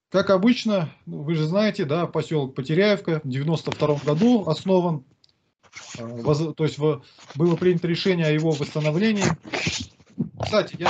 Как обычно, ну, вы же знаете, да, поселок Потеряевка в 92 году основан. То есть было принято решение о его восстановлении. Кстати, я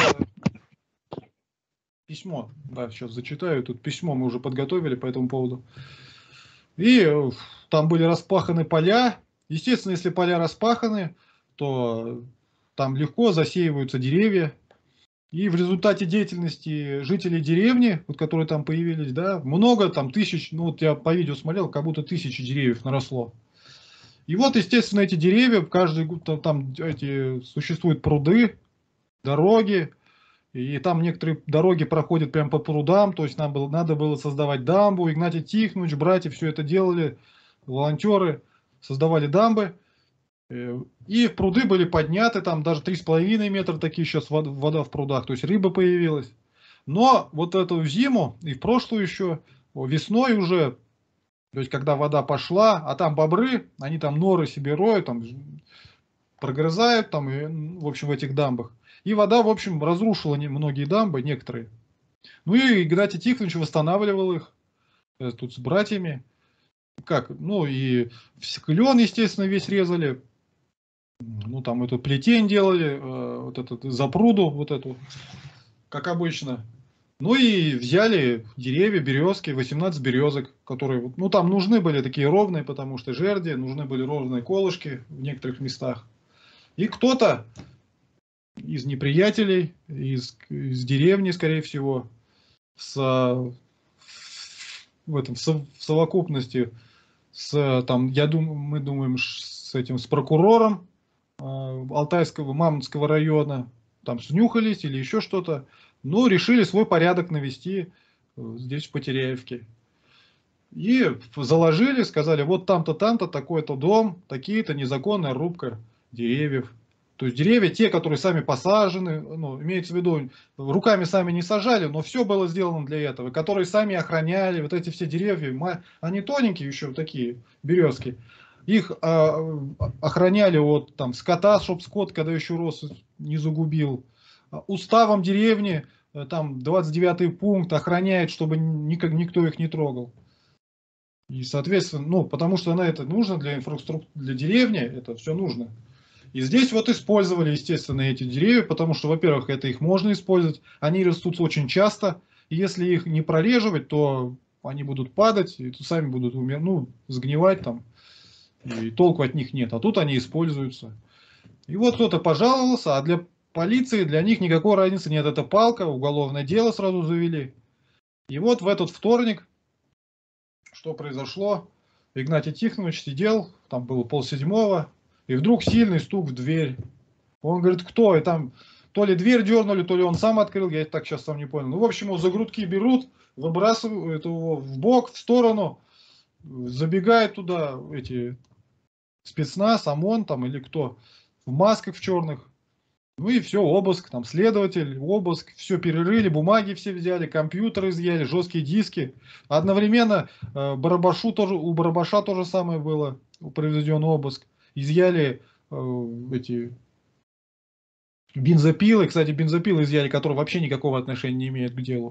письмо, да, сейчас зачитаю. Тут письмо мы уже подготовили по этому поводу. И там были распаханы поля. Естественно, если поля распаханы, то там легко засеиваются деревья. И в результате деятельности жителей деревни, вот, которые там появились, да, много, там тысяч, ну вот я по видео смотрел, как будто тысячи деревьев наросло. И вот, естественно, эти деревья, каждый год там эти, существуют пруды, дороги, и там некоторые дороги проходят прямо по прудам, то есть надо было создавать дамбу. Игнатий Тихонович, братья все это делали, волонтеры создавали дамбы. И в пруды были подняты, там даже 3,5 метра такие сейчас вода в прудах, то есть рыба появилась. Но вот эту зиму и в прошлую еще, весной уже, то есть когда вода пошла, а там бобры, они там норы себе роют, там прогрызают, там, и, в общем, в этих дамбах. И вода, в общем, разрушила многие дамбы, некоторые. Ну и Игнатий Тихонович восстанавливал их тут с братьями. Как? Ну и клен, естественно, весь резали. Ну там эту плетень делали, вот эту запруду, вот эту, как обычно. Ну и взяли деревья, березки, 18 березок, которые, ну там нужны были такие ровные, потому что жерди, нужны были ровные колышки в некоторых местах. И кто-то из неприятелей, из деревни, скорее всего, в этом, в совокупности с, там, мы думаем, с этим, с прокурором Алтайского, Мамонтского района, там снюхались или еще что-то, но решили свой порядок навести здесь, в Потеряевке. И заложили, сказали, вот там-то, там-то, такой-то дом, такие-то незаконная рубка деревьев. То есть деревья, те, которые сами посажены, ну, имеется в виду, руками сами не сажали, но все было сделано для этого, которые сами охраняли, вот эти все деревья, они тоненькие еще, такие березки, их охраняли от там скота, чтоб скот, когда еще рос, не загубил. Уставом деревни, там 29-й пункт охраняет, чтобы никто их не трогал. И, соответственно, ну, потому что на это нужно для инфраструктуры, для деревни, это все нужно. И здесь вот использовали, естественно, эти деревья, потому что, во-первых, это их можно использовать, они растут очень часто, и если их не прореживать, то они будут падать, и сами будут ну, сгнивать там, и толку от них нет. А тут они используются. И вот кто-то пожаловался, а для полиции, для них никакой разницы нет. Это палка, уголовное дело сразу завели. И вот в этот вторник, что произошло? Игнатий Тихонович сидел, там было 6:30, и вдруг сильный стук в дверь. Он говорит, кто? И там то ли дверь дернули, то ли он сам открыл, я так сейчас сам не понял. Ну, в общем, его за грудки берут, выбрасывают его в бок, в сторону, забегает туда эти спецназ, ОМОН там или кто, в масках в черных. Ну и все, обыск, там следователь, обыск, все перерыли, бумаги все взяли, компьютеры изъяли, жесткие диски. Одновременно у Барабаша то же самое было, проведен обыск. Изъяли эти бензопилы, кстати, бензопилы изъяли, которые вообще никакого отношения не имеют к делу.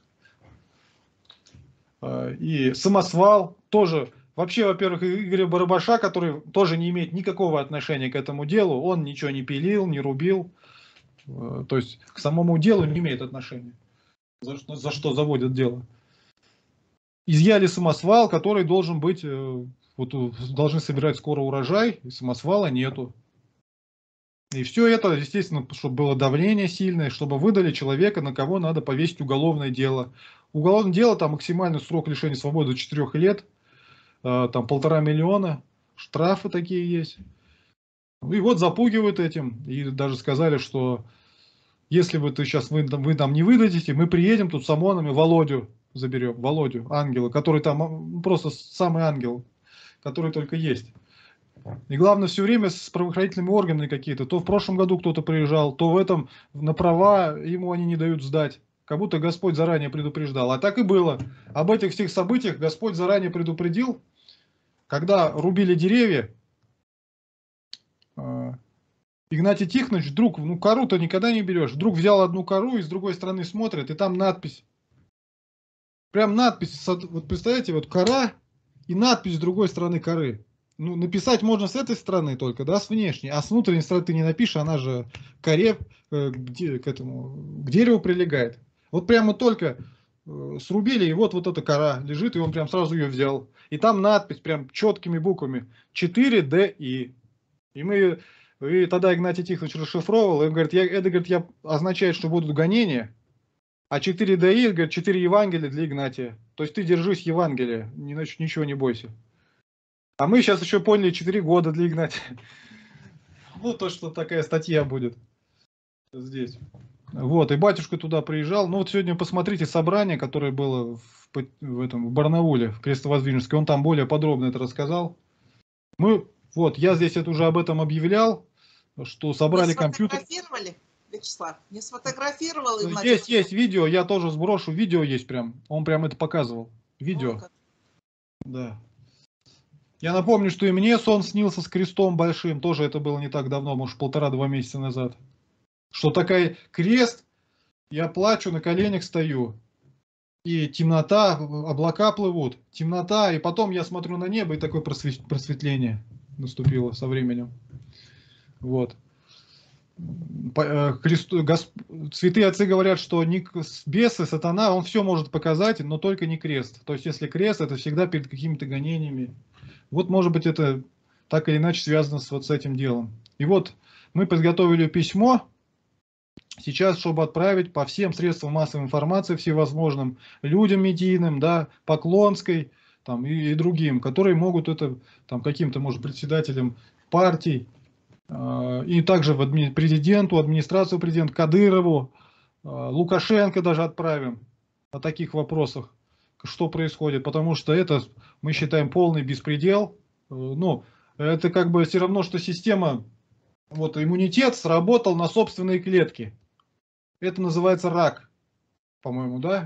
И самосвал тоже. Вообще, во-первых, Игоря Барабаша, который тоже не имеет никакого отношения к этому делу, он ничего не пилил, не рубил. То есть к самому делу не имеет отношения, за что заводят дело. Изъяли самосвал, который должен быть, вот должны собирать скоро урожай, и самосвала нету. И все это, естественно, чтобы было давление сильное, чтобы выдали человека, на кого надо повесить уголовное дело. Уголовное дело, там максимальный срок лишения свободы до 4 лет, там 1,5 миллиона, штрафы такие есть. И вот запугивают этим, и даже сказали, что если вы вы нам не выдадите, мы приедем тут с ОМОНами, Володю заберем, Володю, ангела, который там просто самый ангел, который только есть. И главное, все время с правоохранительными органами какие-то. То в прошлом году кто-то приезжал, то в этом на права ему они не дают сдать. Как будто Господь заранее предупреждал. А так и было. Об этих всех событиях Господь заранее предупредил. Когда рубили деревья, Игнатий Тихонович вдруг, ну кору-то никогда не берешь, вдруг взял одну кору и с другой стороны смотрит, и там надпись прям надпись, вот представляете, вот кора и надпись с другой стороны коры. Ну, написать можно с этой стороны только, да, с внешней, а с внутренней стороны ты не напишешь, она же к коре, к дереву прилегает. Вот прямо только срубили, и вот эта кора лежит, и он прям сразу ее взял. И там надпись прям четкими буквами 4DI. И тогда Игнатий Тихонович расшифровывал, и говорит, это, говорит, означает, что будут гонения, а 4DI, говорит, 4 Евангелия для Игнатия. То есть ты держись Евангелия, иначе ничего не бойся. А мы сейчас еще поняли 4 года для Игнатия. Ну, то, что такая статья будет здесь. Вот, и батюшка туда приезжал. Ну, вот сегодня посмотрите собрание, которое было в Барнауле, в Крестовоздвиженске. Он там более подробно это рассказал. Я здесь это уже об этом объявлял, что собрали компьютер. Не сфотографировали, Вячеслав? Не сфотографировал? Есть видео, я тоже сброшу. Видео есть прям. Он прям это показывал. Видео. Да. Я напомню, что и мне сон снился с крестом большим. Тоже это было не так давно, может, 1,5-2 месяца назад. Что такая крест, я плачу, на коленях стою. И темнота, облака плывут, темнота. И потом я смотрю на небо, и такое просветление наступило со временем. Вот. Святые отцы говорят, что бесы, сатана, он все может показать, но только не крест. То есть, если крест, это всегда перед какими-то гонениями. Вот, может быть, это так или иначе связано с этим делом. И вот мы подготовили письмо сейчас, чтобы отправить по всем средствам массовой информации, всевозможным людям медийным, да, Поклонской там, и другим, которые могут это каким-то, может, председателям партий, и также президенту, администрацию президента, Кадырову, Лукашенко даже отправим о таких вопросах, что происходит, потому что это, мы считаем, полный беспредел. Ну, это как бы все равно, что система, вот иммунитет сработал на собственные клетки. Это называется рак, по-моему, да?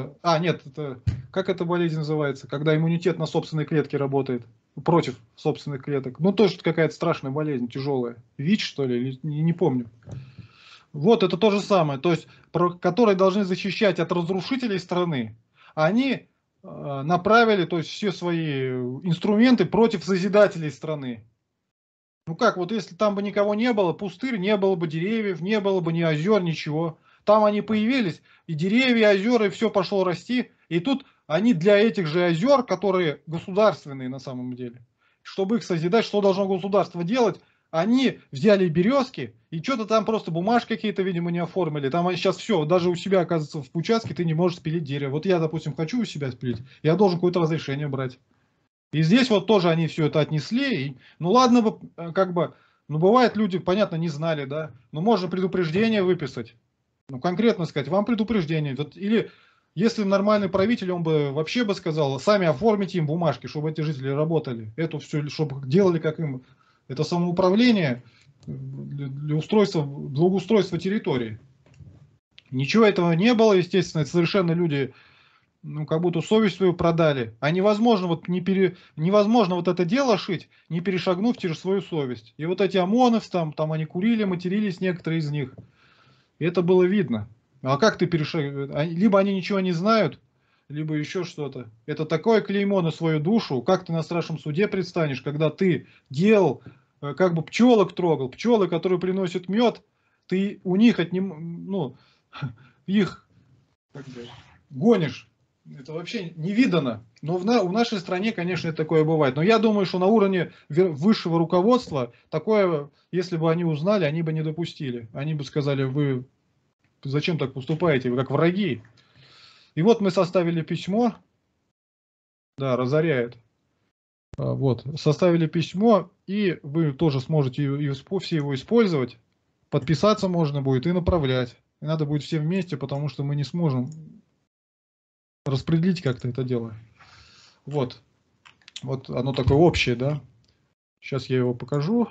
Как эта болезнь называется? Когда иммунитет на собственные клетки работает, против собственных клеток. Ну, тоже какая-то страшная болезнь, тяжелая. ВИЧ, что ли, не помню. Вот, это то же самое, то есть, которые должны защищать от разрушителей страны. Они направили, то есть, все свои инструменты против созидателей страны. Ну как, вот если там бы никого не было, пустырь, не было бы деревьев, не было бы ни озер, ничего. Там они появились, и деревья, и озера, и все пошло расти. И тут они для этих же озер, которые государственные на самом деле, чтобы их созидать, что должно государство делать, они взяли березки, и что-то там просто бумажки какие-то, видимо, не оформили. Там они сейчас все, даже у себя, оказывается, в участке ты не можешь спилить дерево. Вот я, допустим, хочу у себя спилить, я должен какое-то разрешение брать. И здесь вот тоже они все это отнесли. И, ну ладно, как бы, ну бывает люди, понятно, не знали, да, но можно предупреждение выписать. Ну конкретно сказать, вам предупреждение. Вот, или если нормальный правитель, он бы вообще бы сказал, сами оформите им бумажки, чтобы эти жители работали. Это все, чтобы делали как им. Это самоуправление для благоустройства территории. Ничего этого не было, естественно, это совершенно люди, ну, как будто совесть свою продали. А невозможно невозможно вот это дело шить, не перешагнув через свою совесть. И вот эти ОМОНовцы, там они курили, матерились, некоторые из них. И это было видно. А как ты либо они ничего не знают, либо еще что-то. Это такое клеймо на свою душу. Как ты на страшном суде предстанешь, когда ты делал, как бы пчелок трогал, пчелы, которые приносят мед, ты у них их гонишь. Это вообще не видано. Но в нашей стране, конечно, это такое бывает. Но я думаю, что на уровне высшего руководства такое, если бы они узнали, они бы не допустили. Они бы сказали, вы зачем так поступаете, вы как враги. И вот мы составили письмо. Да, разоряет. Вот, составили письмо, и вы тоже сможете все его использовать. Подписаться можно будет и направлять. И надо будет все вместе, потому что мы не сможем распределить как-то это дело. Вот. Вот оно такое общее, да. Сейчас я его покажу.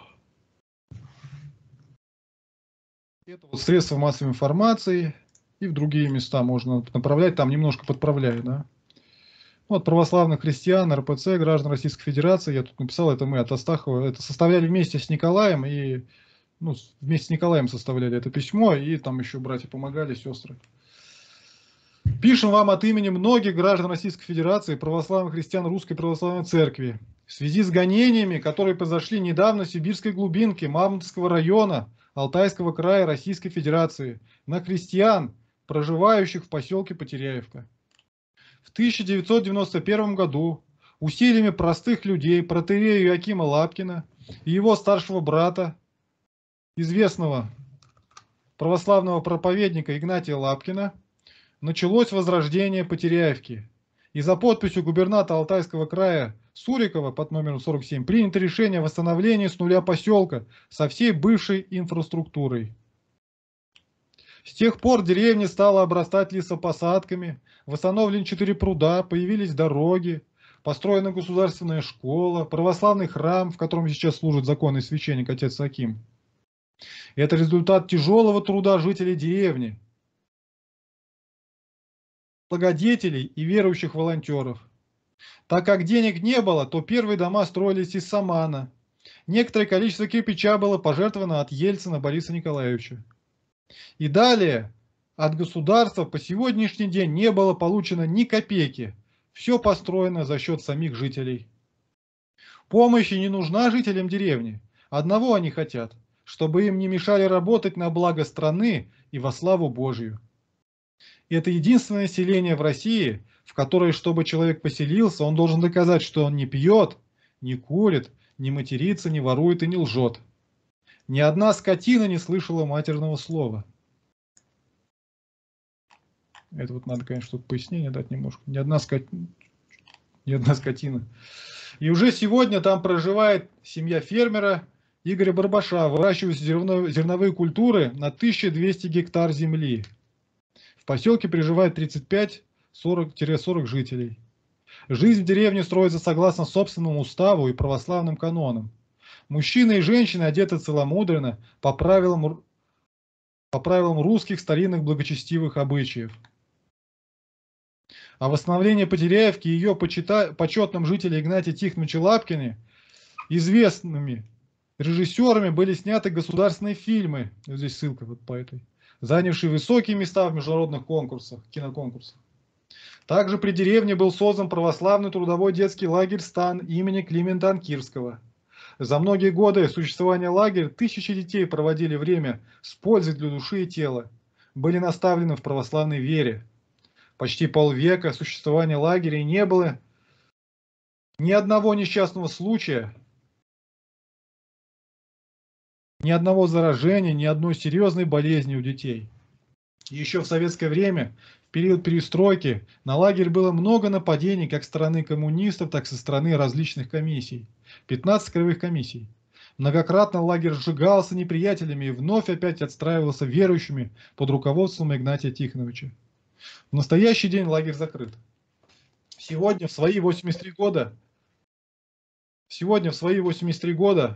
Это вот средства массовой информации. И в другие места можно направлять. Там немножко подправляю, да. Вот православных христиан, РПЦ, граждан Российской Федерации. Я тут написал, это мы от Астахова. Это составляли вместе с Николаем. И вместе с Николаем составляли это письмо. И там еще братья помогали, сестры. Пишем вам от имени многих граждан Российской Федерации, православных христиан Русской Православной Церкви. В связи с гонениями, которые произошли недавно в сибирской глубинке Мамонтовского района Алтайского края Российской Федерации на крестьян, проживающих в поселке Потеряевка. В 1991 году усилиями простых людей протоиерея Иоакима Лапкина и его старшего брата, известного православного проповедника Игнатия Лапкина, началось возрождение Потеряевки. И за подписью губернатора Алтайского края Сурикова под номером 47 принято решение о восстановлении с нуля поселка со всей бывшей инфраструктурой. С тех пор деревня стала обрастать лесопосадками, восстановлены 4 пруда, появились дороги, построена государственная школа, православный храм, в котором сейчас служит законный священник отец Аким. Это результат тяжелого труда жителей деревни, благодетелей и верующих волонтеров. Так как денег не было, то первые дома строились из самана. Некоторое количество кирпича было пожертвовано от Ельцина Бориса Николаевича. И далее от государства по сегодняшний день не было получено ни копейки. Все построено за счет самих жителей. Помощь не нужна жителям деревни. Одного они хотят, чтобы им не мешали работать на благо страны и во славу Божию. Это единственное селение в России, в которое, чтобы человек поселился, он должен доказать, что он не пьет, не курит, не матерится, не ворует и не лжет. Ни одна скотина не слышала матерного слова. Это вот надо, конечно, тут пояснение дать немножко. Ни одна скотина. И уже сегодня там проживает семья фермера Игоря Барбаша, выращиваются зерновые культуры на 1200 гектар земли. В поселке проживает 35-40 жителей. Жизнь в деревне строится согласно собственному уставу и православным канонам. Мужчины и женщины одеты целомудренно по правилам русских старинных благочестивых обычаев. О восстановлении Потеряевки и ее почетном жителе Игнатия Тихоновича Лапкине известными режиссерами были сняты государственные фильмы, вот здесь ссылка вот по этой, занявшие высокие места в международных конкурсах, киноконкурсах. Также при деревне был создан православный трудовой детский лагерь «Стан» имени Климента Анкирского. За многие годы существования лагеря тысячи детей проводили время с пользой для души и тела, были наставлены в православной вере. Почти полвека существования лагеря и не было ни одного несчастного случая, ни одного заражения, ни одной серьезной болезни у детей. Еще в советское время, в период перестройки, на лагерь было много нападений как со стороны коммунистов, так и со стороны различных комиссий. 15 краевых комиссий. Многократно лагерь сжигался неприятелями и вновь опять отстраивался верующими под руководством Игнатия Тихоновича. В настоящий день лагерь закрыт. Сегодня в свои 83 года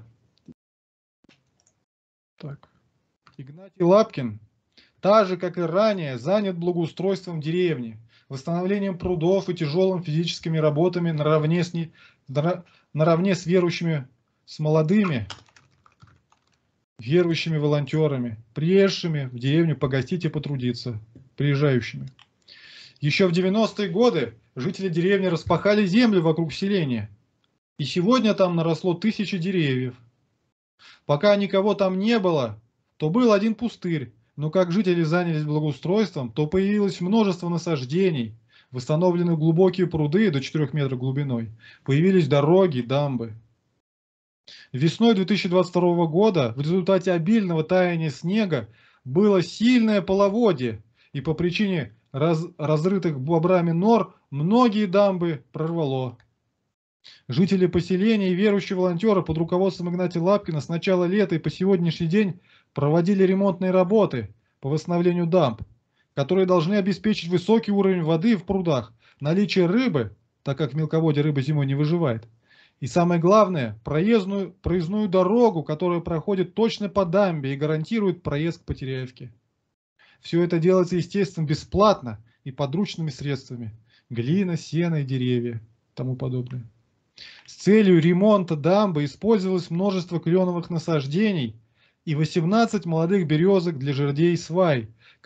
Игнатий Лапкин, так же как и ранее, занят благоустройством деревни, восстановлением прудов и тяжелыми физическими работами наравне с верующими, с молодыми верующими волонтерами, приезжими в деревню погостить и потрудиться, приезжающими. Еще в 90-е годы жители деревни распахали землю вокруг селения, и сегодня там наросло 1000 деревьев. Пока никого там не было, то был один пустырь, но как жители занялись благоустройством, то появилось множество насаждений, восстановлены глубокие пруды до 4 метров глубиной, появились дороги, дамбы. Весной 2022 года в результате обильного таяния снега было сильное половодье, и по причине разрытых бобрами нор многие дамбы прорвало. Жители поселения и верующие волонтеры под руководством Игнатия Лапкина с начала лета и по сегодняшний день проводили ремонтные работы по восстановлению дамб, которые должны обеспечить высокий уровень воды в прудах, наличие рыбы, так как в мелководье рыба зимой не выживает, и самое главное, проездную дорогу, которая проходит точно по дамбе и гарантирует проезд к Потеряевке. Все это делается, естественно, бесплатно и подручными средствами. Глина, сено и деревья, тому подобное. С целью ремонта дамбы использовалось множество кленовых насаждений и 18 молодых березок для жердей и свай,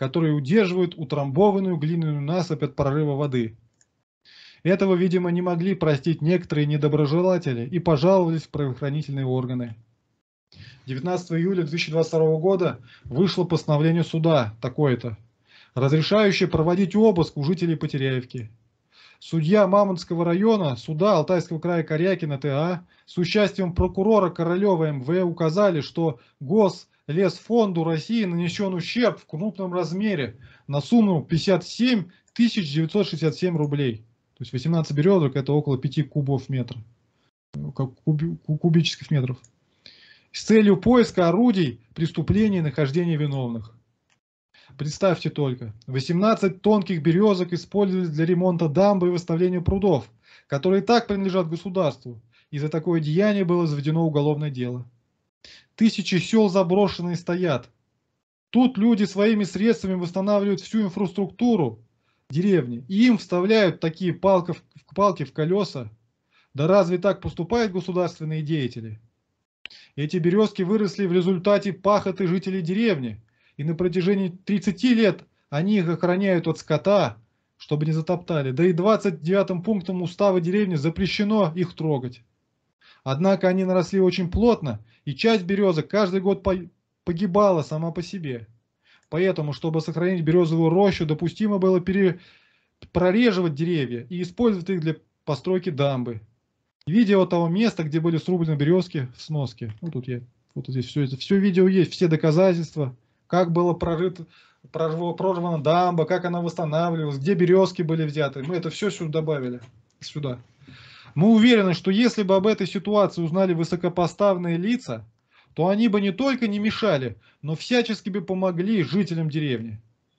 которые удерживают утрамбованную глиняную насыпь от прорыва воды. Этого, видимо, не могли простить некоторые недоброжелатели и пожаловались в правоохранительные органы. 19 июля 2022 года вышло постановление суда такое-то, разрешающее проводить обыск у жителей Потеряевки. Судья Мамонтского района суда Алтайского края Корякина Т.А. с участием прокурора Королева М.В. указали, что Гослесфонду России нанесен ущерб в крупном размере на сумму 57 967 рублей. То есть 18 березок — это около 5 кубов метра, кубических метров. С целью поиска орудий преступлений и нахождения виновных. Представьте только, 18 тонких березок использовались для ремонта дамбы и восстановления прудов, которые и так принадлежат государству, и за такое деяние было заведено уголовное дело. Тысячи сел заброшенные стоят. Тут люди своими средствами восстанавливают всю инфраструктуру деревни, и им вставляют такие палки в колеса. Да разве так поступают государственные деятели? Эти березки выросли в результате пахоты жителей деревни, и на протяжении 30 лет они их охраняют от скота, чтобы не затоптали. Да и 29-м пунктом устава деревни запрещено их трогать. Однако они наросли очень плотно, и часть березок каждый год погибала сама по себе. Поэтому, чтобы сохранить березовую рощу, допустимо было прореживать деревья и использовать их для постройки дамбы. Видео того места, где были срублены березки, в сноске. Вот здесь все видео есть, все доказательства, как было прорвана дамба, как она восстанавливалась, где березки были взяты. Мы это все сюда добавили. Сюда. Мы уверены, что если бы об этой ситуации узнали высокопоставленные лица, то они бы не только не мешали, но всячески бы помогли жителям деревни.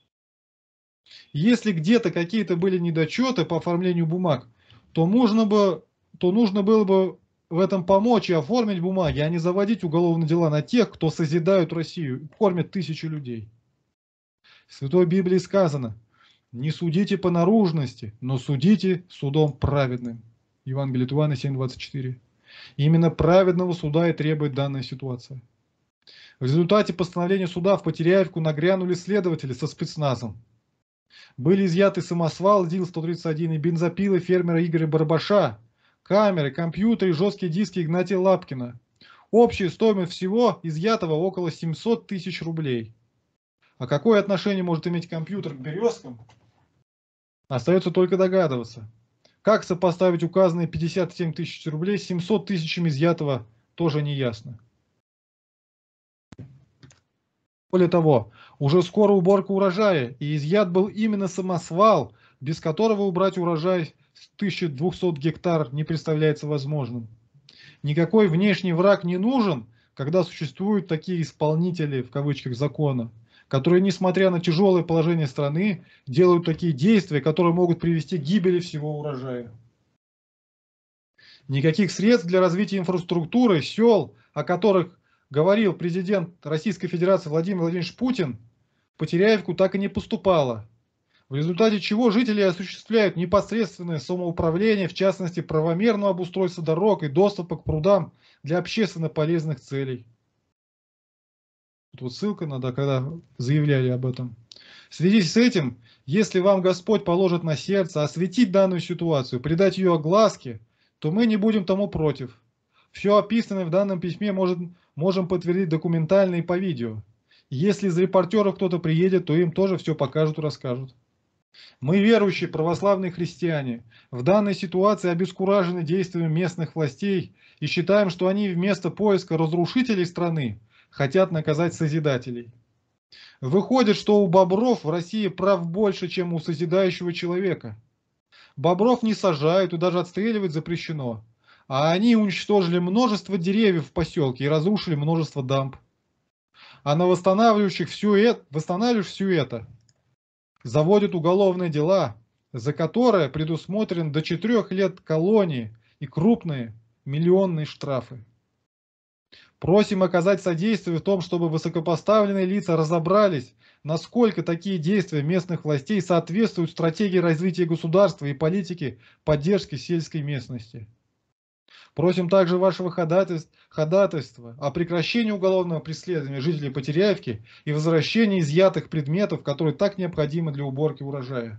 Если где-то какие-то были недочеты по оформлению бумаг, то нужно было бы в этом помочь и оформить бумаги, а не заводить уголовные дела на тех, кто созидают Россию и кормят тысячи людей. В Святой Библии сказано: не судите по наружности, но судите судом праведным. Евангелие от Иоанна 7:24. Именно праведного суда и требует данная ситуация. В результате постановления суда в Потеряевку нагрянули следователи со спецназом. Были изъяты самосвал ЗИЛ-131 и бензопилы фермера Игоря Барбаша, камеры, компьютеры и жесткие диски Игнатия Лапкина. Общая стоимость всего изъятого около 700 тысяч рублей. А какое отношение может иметь компьютер к березкам? Остается только догадываться. Как сопоставить указанные 57 тысяч рублей с 700 тысячами изъятого, тоже не ясно. Более того, уже скоро уборка урожая, и изъят был именно самосвал, без которого убрать урожай с 1200 гектар не представляется возможным. Никакой внешний враг не нужен, когда существуют такие исполнители, в кавычках, закона, которые, несмотря на тяжелое положение страны, делают такие действия, которые могут привести к гибели всего урожая. Никаких средств для развития инфраструктуры, сел, о которых говорил президент Российской Федерации Владимир Владимирович Путин, в Потеряевку так и не поступало, в результате чего жители осуществляют непосредственное самоуправление, в частности правомерного обустройства дорог и доступа к прудам для общественно полезных целей. Тут вот ссылка надо, когда заявляли об этом. В связи с этим, если вам Господь положит на сердце осветить данную ситуацию, придать ее огласке, то мы не будем тому против. Все описанное в данном письме можем подтвердить документально и по видео. Если из репортеров кто-то приедет, то им тоже все покажут и расскажут. Мы, верующие православные христиане, в данной ситуации обескуражены действиями местных властей и считаем, что они вместо поиска разрушителей страны хотят наказать созидателей. Выходит, что у бобров в России прав больше, чем у созидающего человека. Бобров не сажают и даже отстреливать запрещено, а они уничтожили множество деревьев в поселке и разрушили множество дамб. А на восстанавливающих всю это заводят уголовные дела, за которые предусмотрен до 4 лет колонии и крупные миллионные штрафы. Просим оказать содействие в том, чтобы высокопоставленные лица разобрались, насколько такие действия местных властей соответствуют стратегии развития государства и политике поддержки сельской местности. Просим также вашего ходатайства о прекращении уголовного преследования жителей Потеряевки и возвращении изъятых предметов, которые так необходимы для уборки урожая.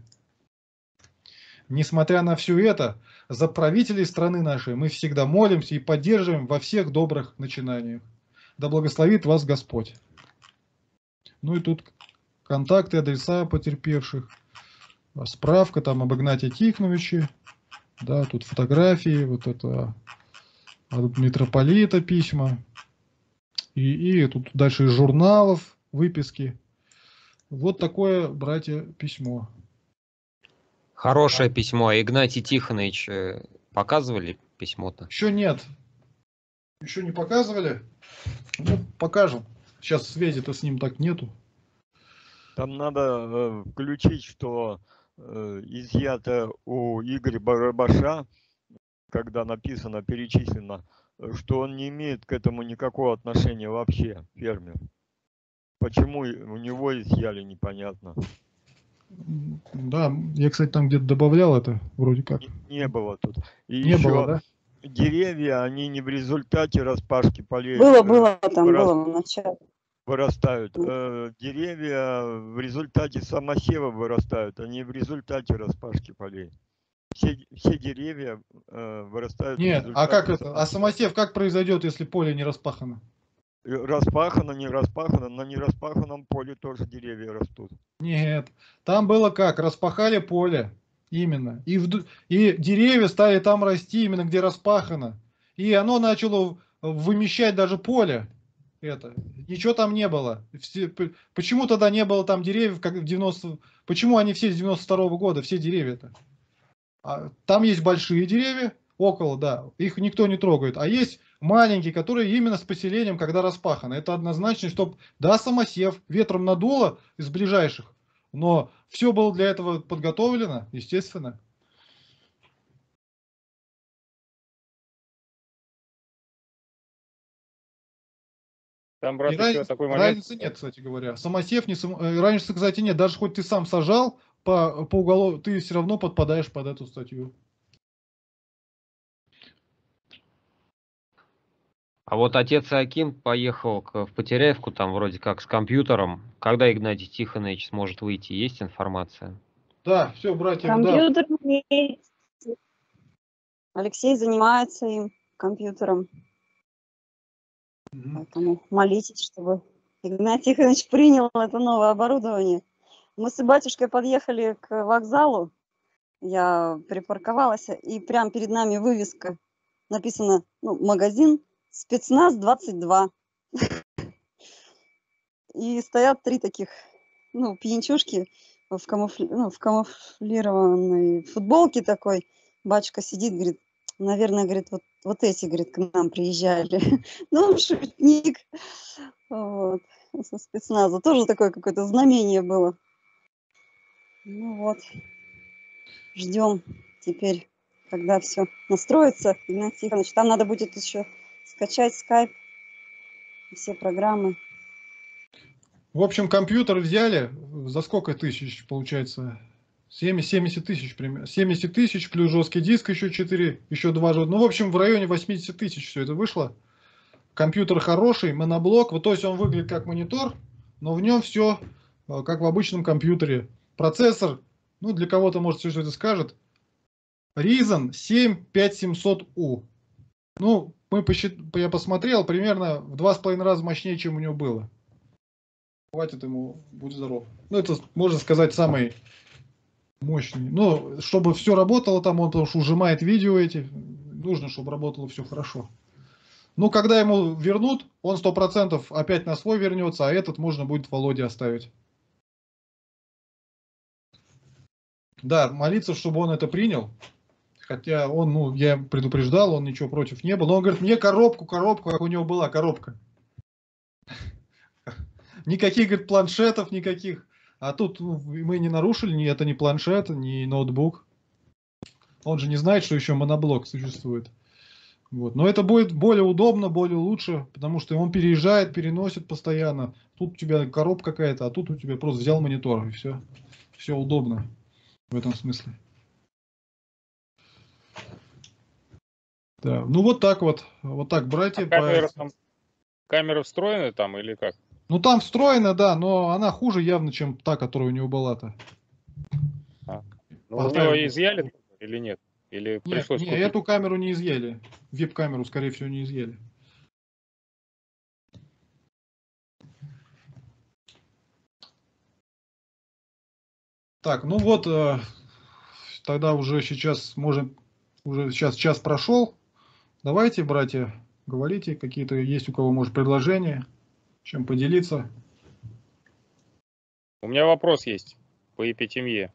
Несмотря на все это, за правителей страны нашей мы всегда молимся и поддерживаем во всех добрых начинаниях. Да благословит вас Господь. Ну и тут контакты, адреса потерпевших, справка там об Игнатии Тихоновиче, да, тут фотографии, вот это от митрополита письма, и тут дальше из журналов выписки. Вот такое, братья, письмо. Хорошее письмо. А Игнатий Тихонович показывали письмо-то? Еще нет. Еще не показывали. Ну, покажем. Сейчас связи-то с ним так нету. Там надо включить, что изъято у Игоря Барабаша, когда написано, перечислено, что он не имеет к этому никакого отношения вообще, фермер. Почему у него изъяли, непонятно. Да, я, кстати, там где-то добавлял это, вроде как. Не было тут. И Не еще было, да? деревья, они не в результате распашки полей Было, там было в начале. вырастают. Деревья в результате самосева вырастают, а не в результате распашки полей. Все деревья вырастают. Нет, а как это? А самосев как произойдет, если поле не распахано? Распахано, не распахано, на нераспаханном поле тоже деревья растут. Нет, там было как? Распахали поле, именно. И деревья стали там расти, именно где распахано. И оно начало вымещать даже поле. Это. Ничего там не было. Почему тогда не было там деревьев, как в 90... Почему они все с 92-го года, все деревья-то? Там есть большие деревья, около, да, их никто не трогает. А есть маленькие, которые именно с поселением, когда распахано. Это однозначно, чтобы, да, самосев, ветром надуло из ближайших, но все было для этого подготовлено, естественно. Там, брат, И еще такой момент. разницы нет, кстати говоря. Самосев, разницы, кстати, нет. Даже хоть ты сам сажал, по уголову, ты все равно подпадаешь под эту статью. А вот отец Аким поехал в Потеряевку, там вроде как с компьютером. Когда Игнатий Тихонович сможет выйти, есть информация? Да, все, братья, да. Компьютер есть. Алексей занимается им, компьютером. Поэтому молитесь, чтобы Игнатий Тихонович принял это новое оборудование. Мы с батюшкой подъехали к вокзалу. Я припарковалась, и прямо перед нами вывеска. Написано, магазин «Спецназ 22». И стоят три таких, пьянчушки в камуфлированной футболке такой. Батюшка сидит, говорит, наверное, говорит, вот эти, говорит, к нам приезжали. Шутник. Вот. Со спецназа. Тоже такое какое-то знамение было. Ждем теперь, когда все настроится. Игнатий Тихонович, там надо будет еще скачать скайп, все программы. В общем, компьютер взяли за сколько тысяч, получается? 70 тысяч примерно. 70 тысяч плюс жесткий диск еще 4, еще 2 же. Ну, в общем, в районе 80 тысяч все это вышло. Компьютер хороший, моноблок. Вот, то есть он выглядит как монитор, но в нем все как в обычном компьютере. Процессор, для кого-то, может, все это скажет. Ryzen 7 5700U. Я посмотрел, примерно в 2,5 раза мощнее, чем у него было. Хватит ему, будь здоров. Это, можно сказать, самый мощный. Чтобы все работало там, он потому что ужимает видео эти. Нужно, чтобы работало все хорошо. Когда ему вернут, он 100% опять на свой вернется, а этот можно будет Володе оставить. Да, молиться, чтобы он это принял. Хотя он, я предупреждал, он ничего против не был. Но он говорит, мне коробку, как у него была коробка. Никаких, говорит, планшетов, никаких. А тут мы не нарушили, это не планшет, не ноутбук. Он же не знает, что еще моноблок существует. Вот. Но это будет более удобно, более лучше, потому что он переезжает, переносит постоянно. Тут у тебя коробка какая-то, а тут у тебя просто взял монитор, и все. Все удобно в этом смысле. Да. Ну вот так вот. Вот так брать и Камера встроена там или как? Ну там встроена, да, но она хуже явно, чем та, которая у него была-то. Ну, у него изъяли или нет? Или Нет, пришлось не, купить? эту камеру не изъяли. Веб-камеру, скорее всего, не изъяли. Так, ну вот, тогда уже сейчас, может, уже сейчас час прошел. Давайте, братья, говорите, какие-то есть у кого, может, предложения, чем поделиться. У меня вопрос есть по епитемье.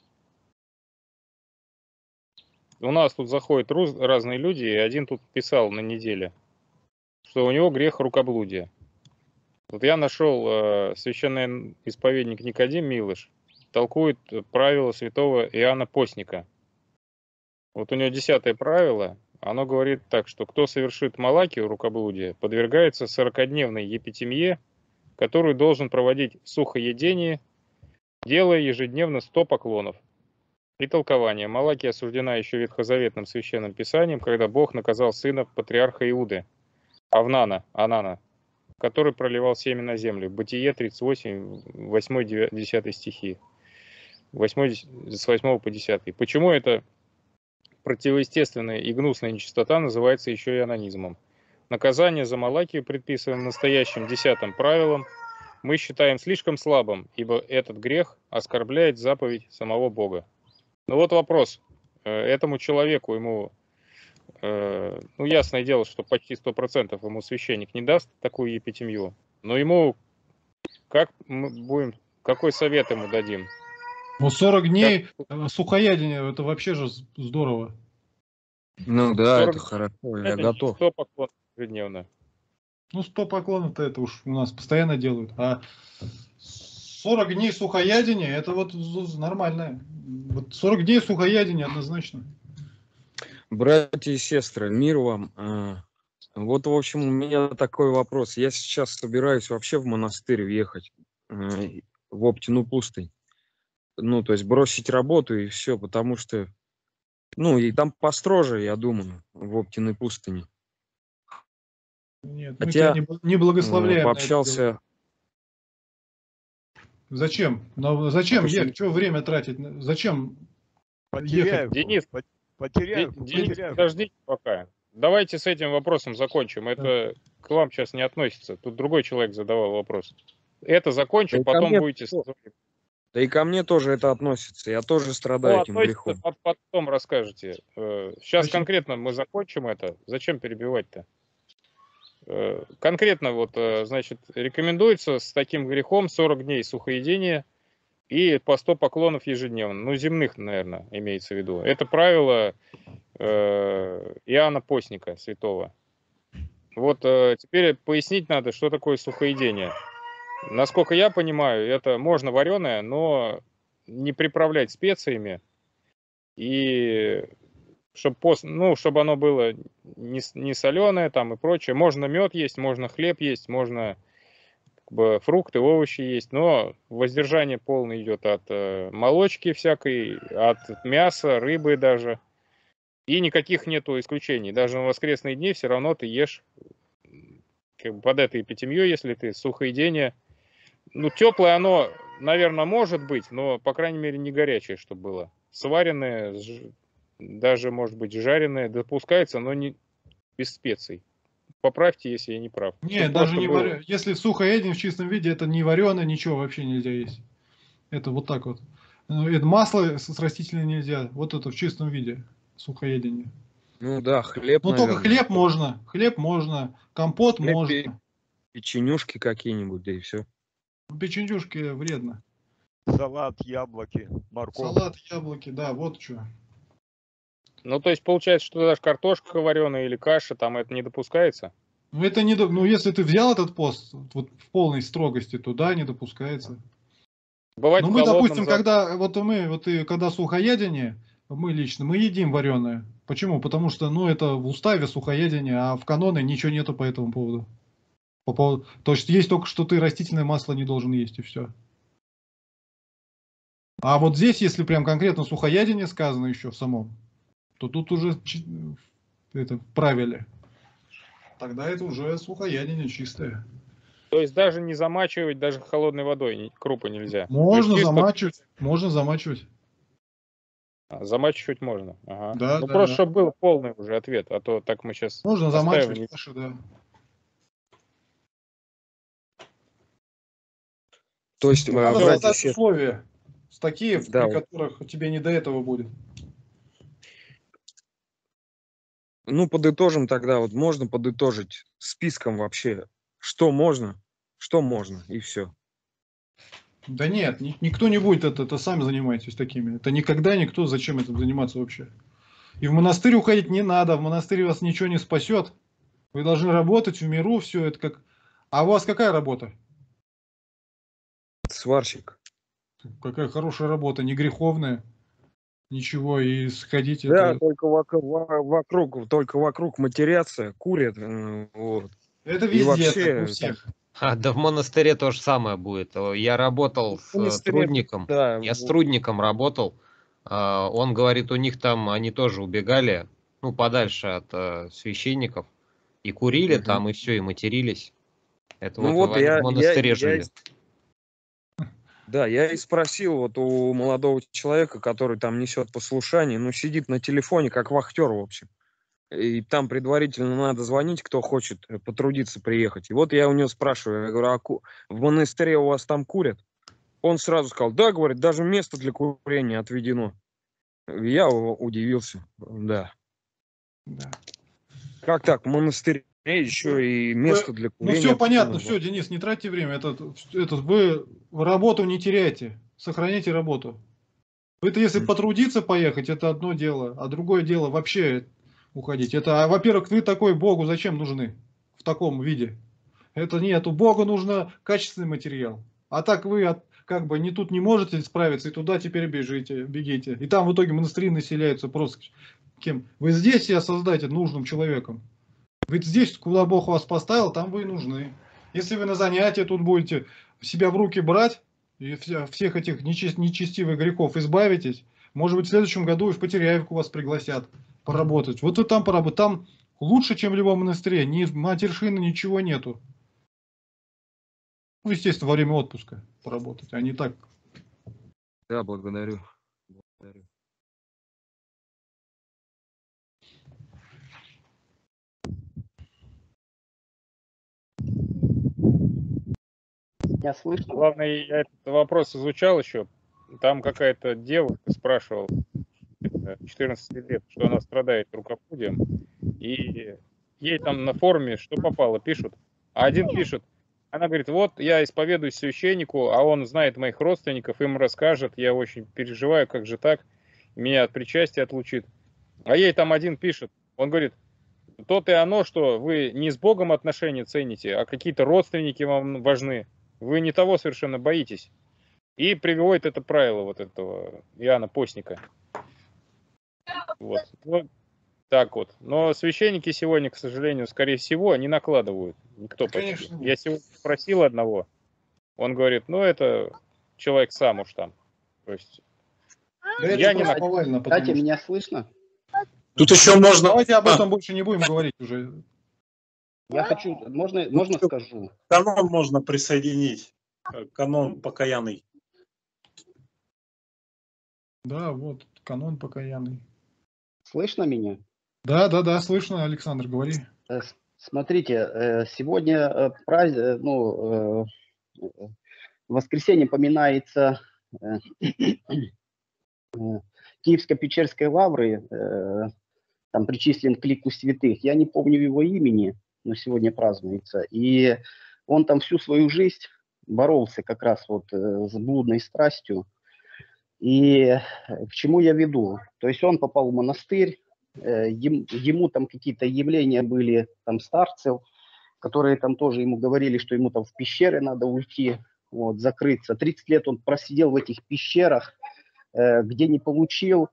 У нас тут заходят разные люди, и один тут писал на неделе, что у него грех рукоблудия. Вот я нашел священный исповедник Никодим Милыш, толкует правила святого Иоанна Постника. Вот у него 10-е правило, оно говорит так, что кто совершит малакию, рукоблудие, подвергается 40-дневной епитемье, которую должен проводить в сухоедении, делая ежедневно 100 поклонов. И толкование. Малакия осуждена еще ветхозаветным священным писанием, когда Бог наказал сына патриарха Иуды, Анана, который проливал семя на землю. Бытие 38, 8-10 стихи. 8, с 8 по 10. Почему это противоестественная и гнусная нечистота называется еще и анонизмом? Наказание за Малакию, предписанное настоящим 10-м правилом, мы считаем слишком слабым, ибо этот грех оскорбляет заповедь самого Бога. Ну вот вопрос. Этому человеку, ему, ну ясное дело, что почти 100% ему священник не даст такую епитемью, но ему, как мы будем, какой совет ему дадим? Ну 40 дней сухоядения, это вообще же здорово. Ну да, это хорошо, я готов. 100 поклонов ежедневно. Ну 100 поклонов-то это уж у нас постоянно делают. А 40 дней сухоядения, это вот нормально. Вот 40 дней сухоядения однозначно. Братья и сестры, мир вам. Вот, в общем, у меня такой вопрос. Я сейчас собираюсь вообще в монастырь въехать, в Оптину пустынь. Ну, то есть бросить работу и все, потому что, ну, и там построже, я думаю, в Оптиной пустыне. Нет, Хотя, мы тебя не благословляем. пообщался... Зачем? Но зачем ехать? Что время тратить? Зачем ехать? Денис, подождите пока. Давайте с этим вопросом закончим. Это к вам сейчас не относится. Тут другой человек задавал вопрос. Это закончим, Да потом будете... Да и ко мне тоже это относится. Я тоже страдаю этим грехом. Потом расскажете. Сейчас конкретно мы закончим это. Зачем перебивать-то? Конкретно вот, значит, рекомендуется с таким грехом 40 дней сухоедения и по 100 поклонов ежедневно. Ну, земных, наверное, имеется в виду. Это правило Иоанна Постника, святого. Вот теперь пояснить надо, что такое сухоедение. Насколько я понимаю, это можно вареное, но не приправлять специями. И чтобы оно было не соленое там и прочее. Можно мед есть, можно хлеб есть, можно как бы фрукты, овощи есть, но воздержание полное идет от молочки всякой, от мяса, рыбы даже. И никаких нету исключений. Даже на воскресные дни все равно ты ешь как бы под этой епитемью, если ты сухоедение. Ну, теплое оно, наверное, может быть, но, по крайней мере, не горячее, чтобы было. Сваренное, даже, может быть, жареное допускается, но не без специй. Поправьте, если я не прав. Нет, даже не вареное. Если сухоедение в чистом виде, это не вареное, ничего вообще нельзя есть. Это вот так вот. Это масло с растительным нельзя. Вот это в чистом виде сухоедение. Ну да, хлеб, Ну наверное. только хлеб можно, компот хлеб, можно. Печенюшки какие-нибудь, да и все. Печенюшки вредно. Салат, яблоки, морковь. Салат, яблоки, да, вот что. Ну, то есть, получается, что даже картошка вареная или каша, там это не допускается? Ну, это не, ну, если ты взял этот пост вот, в полной строгости, то да, не допускается. Бывает, ну, мы, допустим, когда сухоедение, мы лично, мы едим вареное. Почему? Потому что, ну, это в уставе сухоедение, а в каноне ничего нету по этому поводу. То есть, есть только, что ты растительное масло не должен есть, и все. А вот здесь, если прям конкретно сухоядение сказано еще в самом, то тут уже это вправили, тогда это уже сухоядение чистое. То есть даже не замачивать, даже холодной водой крупы нельзя. Можно чисто- замачивать, можно замачивать. Замачивать можно. Ага. Да, Ну да, просто, да. чтобы был полный уже ответ, а то так мы сейчас Можно оставим. замачивать каши, да. То есть, Надо братья создать и сестры, условия такие, Да. при которых тебе не до этого будет. ну, подытожим тогда, вот можно подытожить списком вообще, что можно, и все. Да нет, никто не будет это сами занимайтесь такими. Это никогда никто, зачем этим заниматься вообще. И в монастырь уходить не надо, в монастырь вас ничего не спасет. Вы должны работать в миру, все это как... А у вас какая работа? Сварщик. Какая хорошая работа, не греховная, ничего, и сходить Да, это... только вокруг матерятся, курят, вот. Это И везде, вообще, так, у там, всех. Да в монастыре то же самое будет. Я работал в с монастыре, трудником. да, Я с трудником работал. Он говорит, у них там они тоже убегали, ну, подальше от священников. И курили Мгм. там, и все, и матерились. Это Ну вот вот они в монастыре жили. Да, я и спросил вот у молодого человека, который там несет послушание, ну, сидит на телефоне, как вахтер, в общем. И там предварительно надо звонить, кто хочет потрудиться приехать. И вот я у него спрашиваю, я говорю, в монастыре у вас там курят? Он сразу сказал, да, говорит, даже место для курения отведено. Я удивился, да. Да. Как так, в монастыре еще и место для Ну курения? все понятно, отведено? все, Денис, не тратьте время. Вы работу не теряйте, сохраняйте работу. Это если Мгм. потрудиться поехать, это одно дело, а другое дело вообще уходить. Это, во-первых, вы такой Богу зачем нужны в таком виде? Это нет, у Бога нужно качественный материал. А так вы как бы не тут не можете справиться, и туда теперь бегите. И там в итоге монастыри населяются просто кем? Вы здесь себя создайте нужным человеком. Ведь здесь, куда Бог вас поставил, там вы и нужны. Если вы на занятия тут будете себя в руки брать, и всех этих нечестивых грехов избавитесь, может быть, в следующем году и в Потеряевку вас пригласят поработать. Вот вы там поработать. Там лучше, чем в любом монастыре. Ни матершины, ничего нету. Ну, естественно, во время отпуска поработать, а не так. Да, благодарю. Я слышно? Главное, я этот вопрос изучал еще. Там какая-то девушка спрашивала, 14 лет, что она страдает рукоблудием. И ей там на форуме что попало пишут. А один пишет, она говорит, вот я исповедуюсь священнику, а он знает моих родственников, им расскажет, я очень переживаю, как же так, меня от причастия отлучит. А ей там один пишет, он говорит, то-то и оно, что вы не с Богом отношения цените, а какие-то родственники вам важны. Вы не того совершенно боитесь. И приводит это правило вот этого Иоанна Постника. Вот. Вот так вот. Но священники сегодня, к сожалению, скорее всего, не накладывают. Никто почти. Конечно, нет. Я сегодня спросил одного. Он говорит, ну это человек сам уж там. То есть Да это я не просто накладываю. повально, Кстати, потому что... меня слышно? Тут еще можно... Давайте об этом больше не будем говорить уже. Я хочу, можно скажу? Канон можно присоединить. Канон покаянный. Да, вот, канон покаянный. Слышно меня? Да, слышно, Александр, говори. Смотрите, сегодня в воскресенье поминается Киевско-Печерской лавры, там причислен к лику святых. Я не помню его имени, но сегодня празднуется. И он там всю свою жизнь боролся как раз вот с блудной страстью. И к чему я веду? То есть он попал в монастырь, ему там какие-то явления были там старцев, которые там тоже ему говорили, что ему там в пещеры надо уйти, вот, закрыться. 30 лет он просидел в этих пещерах, где не получил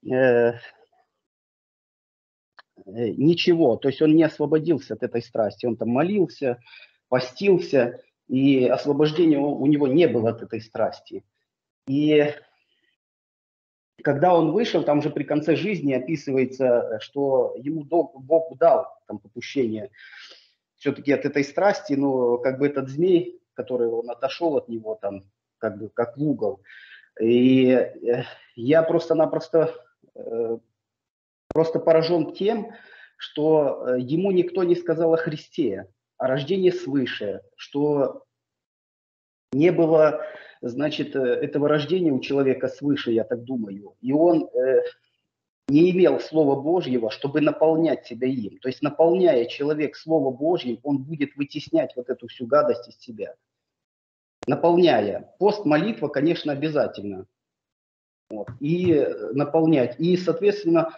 ничего. То есть он не освободился от этой страсти. Он там молился, постился, и освобождения у него не было от этой страсти. И когда он вышел, там же при конце жизни описывается, что ему Бог дал там попущение все-таки от этой страсти, но как бы этот змей, который он отошел от него там, как бы как в угол. И я просто-напросто просто поражен тем, что ему никто не сказал о Христе, о рождении свыше, что не было, значит, этого рождения у человека свыше, я так думаю. И он не имел Слова Божьего, чтобы наполнять себя им. То есть, наполняя человек Слово Божьим, он будет вытеснять вот эту всю гадость из себя. Наполняя. Пост, молитва, конечно, обязательно. Вот. И наполнять. И, соответственно,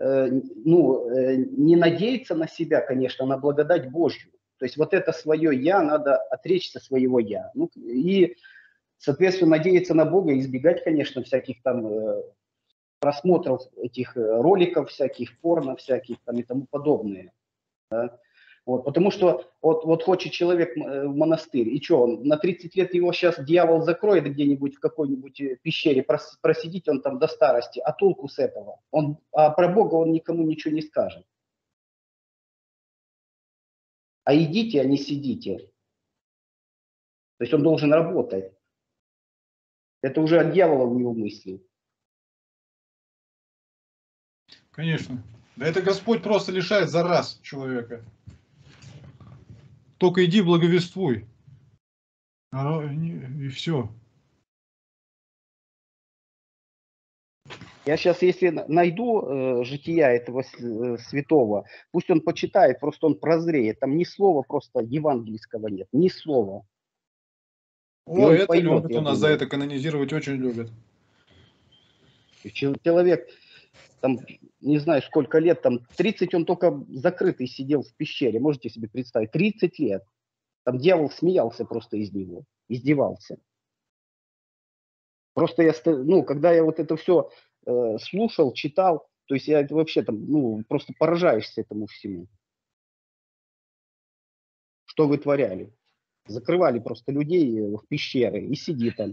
не надеяться на себя, конечно, на благодать Божью. То есть вот это свое «я», надо отречься своего «я». Ну, и, соответственно, надеяться на Бога и избегать, конечно, всяких там просмотров этих роликов, всяких порно, всяких там и тому подобное. Да? Вот, потому что вот хочет человек в монастырь, и что, он на 30 лет его сейчас дьявол закроет где-нибудь в какой-нибудь пещере, просидеть он там до старости, а толку с этого? А про Бога он никому ничего не скажет. А идите, а не сидите. То есть он должен работать. Это уже от дьявола у него мысли. Конечно. Да это Господь просто лишает за раз человека. Только иди благовествуй. И все. Я сейчас, если найду жития этого святого, пусть он почитает, просто он прозреет. Там ни слова просто евангельского нет, ни слова. О, это любят у нас за это канонизировать, очень любят. Человек, там, не знаю, сколько лет, там 30 он только закрытый сидел в пещере, можете себе представить, 30 лет. Там дьявол смеялся просто из него, издевался. Просто я, когда я вот это все слушал, читал, то есть я это вообще там, просто поражаешься этому всему. Что вытворяли? Закрывали просто людей в пещеры и сиди там.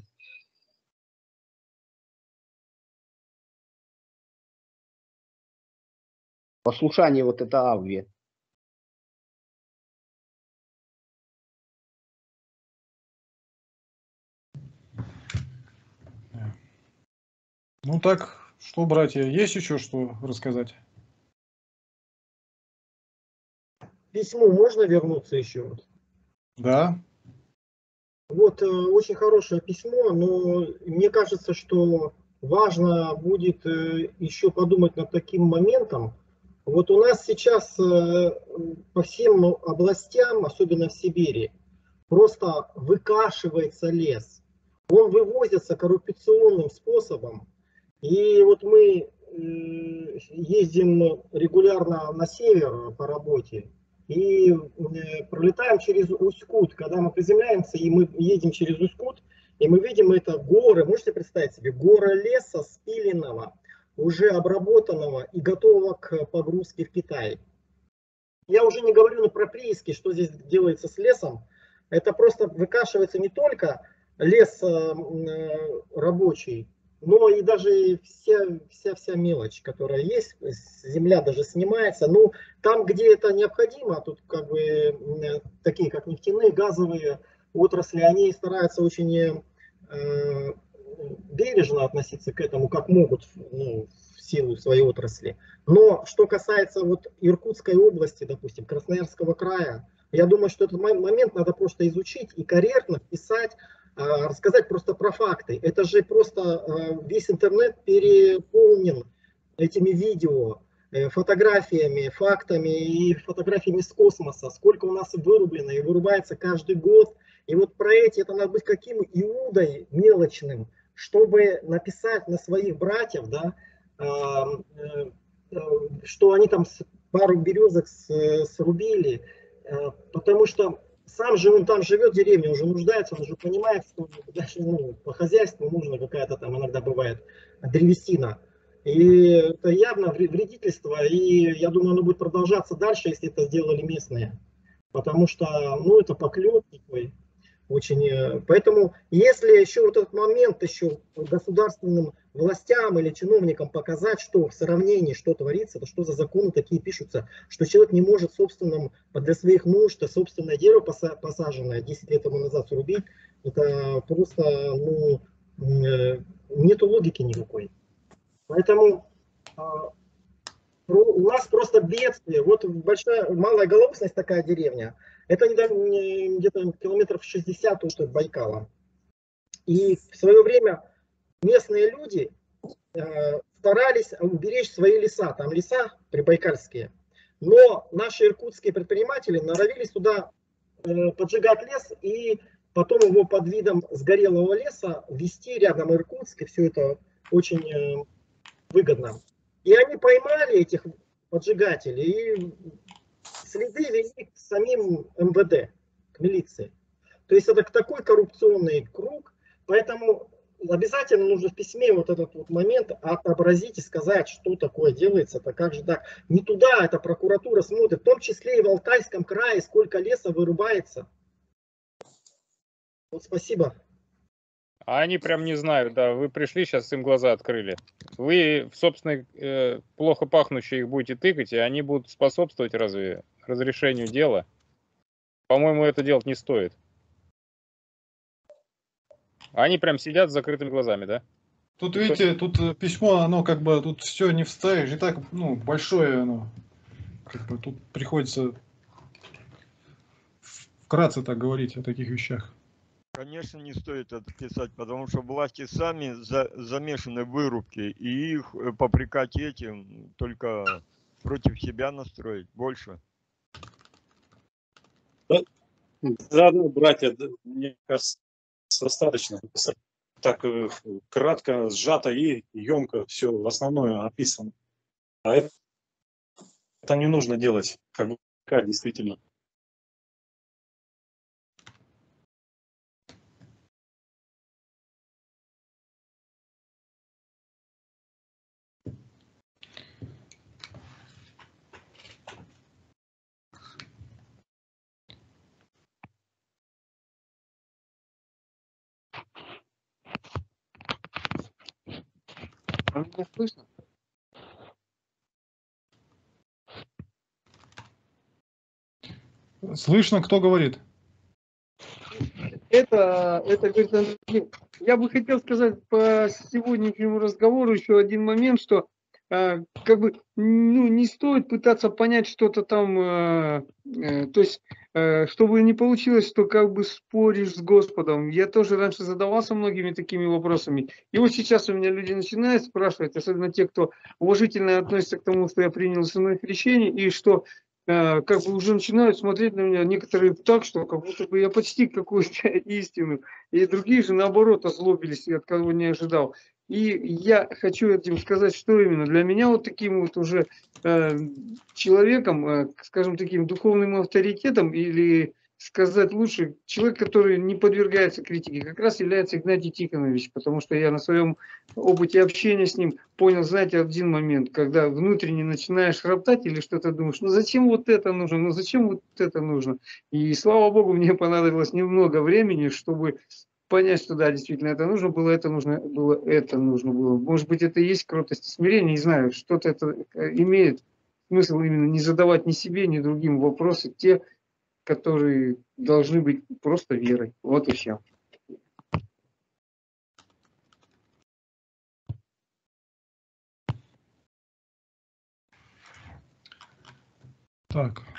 Послушание вот это Авве. Ну так, что, братья, есть еще что рассказать? Письмо можно вернуться еще? Да. Вот очень хорошее письмо, но мне кажется, что важно будет еще подумать над таким моментом. Вот у нас сейчас по всем областям, особенно в Сибири, просто выкашивается лес. Он вывозится коррупционным способом. И вот мы ездим регулярно на север по работе и пролетаем через Усть-Кут. Когда мы приземляемся и мы едем через Усть-Кут, и мы видим это горы, можете представить себе, горы леса спиленного, уже обработанного и готового к погрузке в Китай. Я уже не говорю про прииски, что здесь делается с лесом. Это просто выкашивается не только лес рабочий, но и даже вся мелочь, которая есть, земля даже снимается. Ну, там, где это необходимо, тут как бы такие, как нефтяные, газовые отрасли, они стараются очень бережно относиться к этому, как могут, в силу своей отрасли. Но что касается вот Иркутской области, допустим, Красноярского края, я думаю, что этот момент надо просто изучить и корректно писать, рассказать просто про факты. Это же просто весь интернет переполнен этими видео, фотографиями, фактами и фотографиями с космоса. Сколько у нас вырублено и вырубается каждый год. И вот про это надо быть каким иудой мелочным, чтобы написать на своих братьев, да, что они там пару березок срубили, потому что сам же он там живет в деревне, уже нуждается, он уже понимает, что даже по хозяйству нужно какая-то там иногда бывает древесина. И это явно вредительство, и я думаю, оно будет продолжаться дальше, если это сделали местные. Потому что, это поклеп такой очень. Поэтому, если еще вот этот момент еще государственным властям или чиновникам показать, что в сравнении, что творится, то что за законы такие пишутся, что человек не может собственным, для своих нужд, собственное дерево посаженное 10 лет тому назад срубить, это просто, ну, нету логики никакой. Поэтому у нас просто бедствие. Вот большая, малая Головусность такая деревня. Это где-то километров 60 от Байкала. И в свое время местные люди старались уберечь свои леса. Там леса прибайкальские. Но наши иркутские предприниматели норовились туда поджигать лес и потом его под видом сгорелого леса везти рядом Иркутск. И все это очень выгодно. И они поймали этих поджигателей и следы вели к самим МВД, к милиции. То есть это такой коррупционный круг, поэтому обязательно нужно в письме вот этот вот момент отобразить и сказать, что такое делается, это как же так. Не туда эта прокуратура смотрит, в том числе и в Алтайском крае, сколько леса вырубается. Вот спасибо. А они прям не знают, да, вы пришли, сейчас им глаза открыли. Вы в собственной плохо пахнущие их будете тыкать, и они будут способствовать разве разрешению дела? По-моему, это делать не стоит. Они прям сидят с закрытыми глазами, да? Тут, видите, тут письмо, оно как бы, тут все не вставишь, и так, ну, большое оно. Как бы тут приходится вкратце так говорить о таких вещах. Конечно, не стоит это писать, потому что власти сами замешаны в вырубке, и их попрекать этим только против себя настроить больше. Заодно, братья, мне кажется, достаточно так кратко, сжато и емко все основное описано. А это не нужно делать, как бы, действительно. Меня слышно? Слышно, кто говорит? Это говорит Андрей. Я бы хотел сказать по сегодняшнему разговору еще один момент, что как бы, ну, не стоит пытаться понять что-то там, то есть, чтобы не получилось, что как бы споришь с Господом. Я тоже раньше задавался многими такими вопросами. И вот сейчас у меня люди начинают спрашивать, особенно те, кто уважительно относится к тому, что я принял основное крещение, и что как бы уже начинают смотреть на меня некоторые так, что как будто бы я постиг какую-то истину. И другие же наоборот озлобились, от кого не ожидал. И я хочу этим сказать, что именно для меня вот таким вот уже человеком, скажем, таким духовным авторитетом, или сказать лучше, человек, который не подвергается критике, как раз является Игнатий Тихонович, потому что я на своем опыте общения с ним понял, знаете, один момент, когда внутренне начинаешь роптать или что-то думаешь, ну зачем вот это нужно, ну зачем вот это нужно. И слава богу, мне понадобилось немного времени, чтобы понять, что да, действительно это нужно было, это нужно было, это нужно было. Может быть, это и есть кротость и смирение, не знаю, что-то это имеет смысл именно не задавать ни себе, ни другим вопросы, те, которые должны быть просто верой. Вот и все. Так.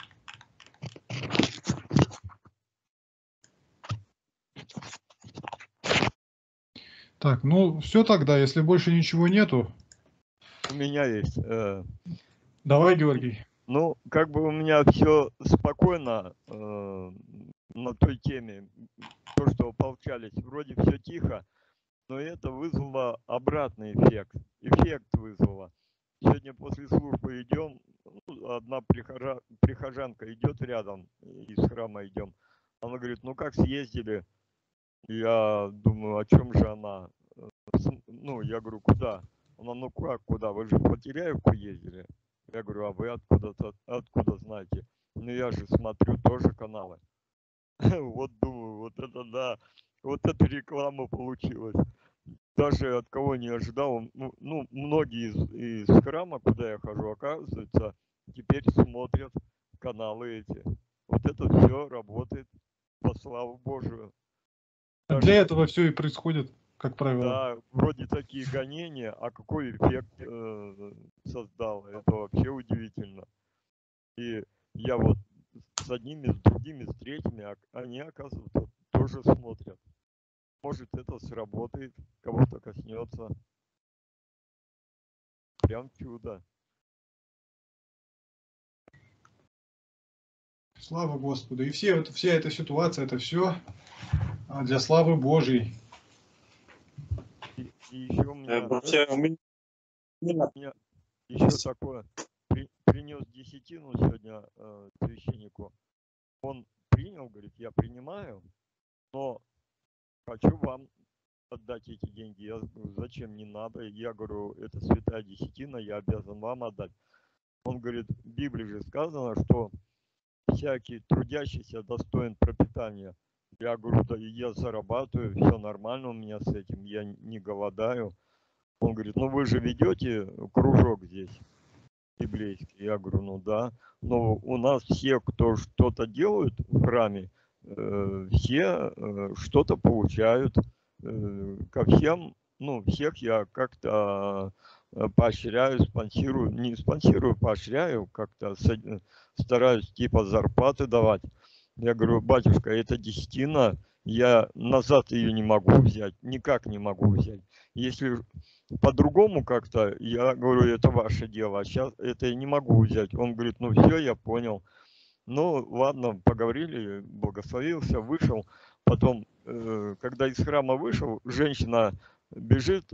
Так, ну все тогда, если больше ничего нету. У меня есть. Давай, Георгий. Ну, как бы у меня все спокойно на той теме, то, что ополчались, вроде все тихо, но это вызвало обратный эффект. Эффект вызвало. Сегодня после службы идем, одна прихожанка идет рядом, из храма идем. Она говорит, ну как съездили? Я думаю, о чем же она? Ну, я говорю, куда? Она, ну как, куда? Вы же в Потеряевку ездили. Я говорю, а вы откуда знаете? Ну я же смотрю тоже каналы. Вот думаю, вот это да, вот эта реклама получилась. даже от кого не ожидал. Ну, многие из храма, куда я хожу, оказывается, теперь смотрят каналы эти. Вот это все работает во славу Божию. Даже, Для этого все и происходит, как правило. да, вроде такие гонения, а какой эффект создал. Это вообще удивительно. И я вот с одними, с другими, с третьими, они, оказывается, тоже смотрят. Может, это сработает, кого-то коснется. Прям чудо. Слава Господу. И вся эта ситуация, это все для славы Божьей. И еще у меня Братья, у меня еще такое. Принес десятину сегодня священнику. Он принял, говорит, я принимаю, но хочу вам отдать эти деньги. Я говорю, зачем, не надо? Я говорю, это святая десятина, я обязан вам отдать. Он говорит, в Библии же сказано, что всякий трудящийся достоин пропитания. Я говорю, да и я зарабатываю, все нормально у меня с этим, я не голодаю. Он говорит, ну вы же ведете кружок здесь библейский. Я говорю, ну да, но у нас все, кто что-то делают в храме, все что-то получают. Ко всем, ну, всех я как-то поощряю, спонсирую, не спонсирую, поощряю, как-то стараюсь типа зарплаты давать. Я говорю, батюшка, это десятина, я назад ее не могу взять, никак не могу взять. Если по-другому как-то, я говорю, это ваше дело, а сейчас это я не могу взять. Он говорит, ну все, я понял. Ну ладно, поговорили, благословился, вышел. Потом, когда из храма вышел, женщина бежит,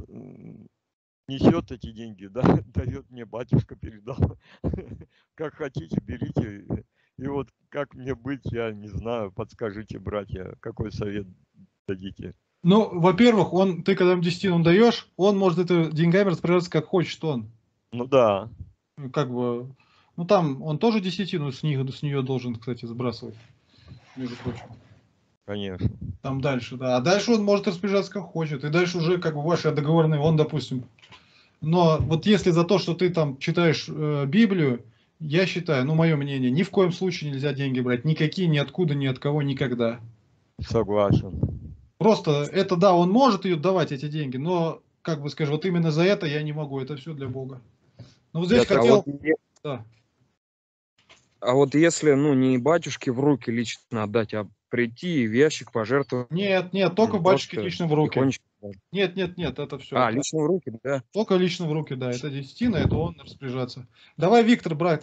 несет эти деньги, да, дает мне, батюшка передал. Как хотите, берите. И вот как мне быть, я не знаю, подскажите, братья, какой совет дадите. Ну, во-первых, ты когда им десятину даешь, он может это деньгами распоряжаться как хочет он. Ну да. Как бы, ну там он тоже десятину с нее должен, кстати, сбрасывать, между прочим. Конечно. Там дальше, да. А дальше он может распоряжаться как хочет. И дальше уже как бы ваши договорные, он, допустим. Но вот если за то, что ты там читаешь Библию, я считаю, ну мое мнение, ни в коем случае нельзя деньги брать. Никакие, ни откуда, ни от кого, никогда. Согласен. Просто это, да, он может ее давать, эти деньги, но, как бы скажем, вот именно за это я не могу. Это все для Бога. Ну вот здесь хотел... Да. А вот если, ну, не батюшке в руки лично отдать, а прийти и в ящик пожертвовать. Нет, только батюшке лично в руки. Нет, это все. А, лично в руки, да? Только лично в руки, да. Это десятина, это он распоряжаться. Давай, Виктор, брат.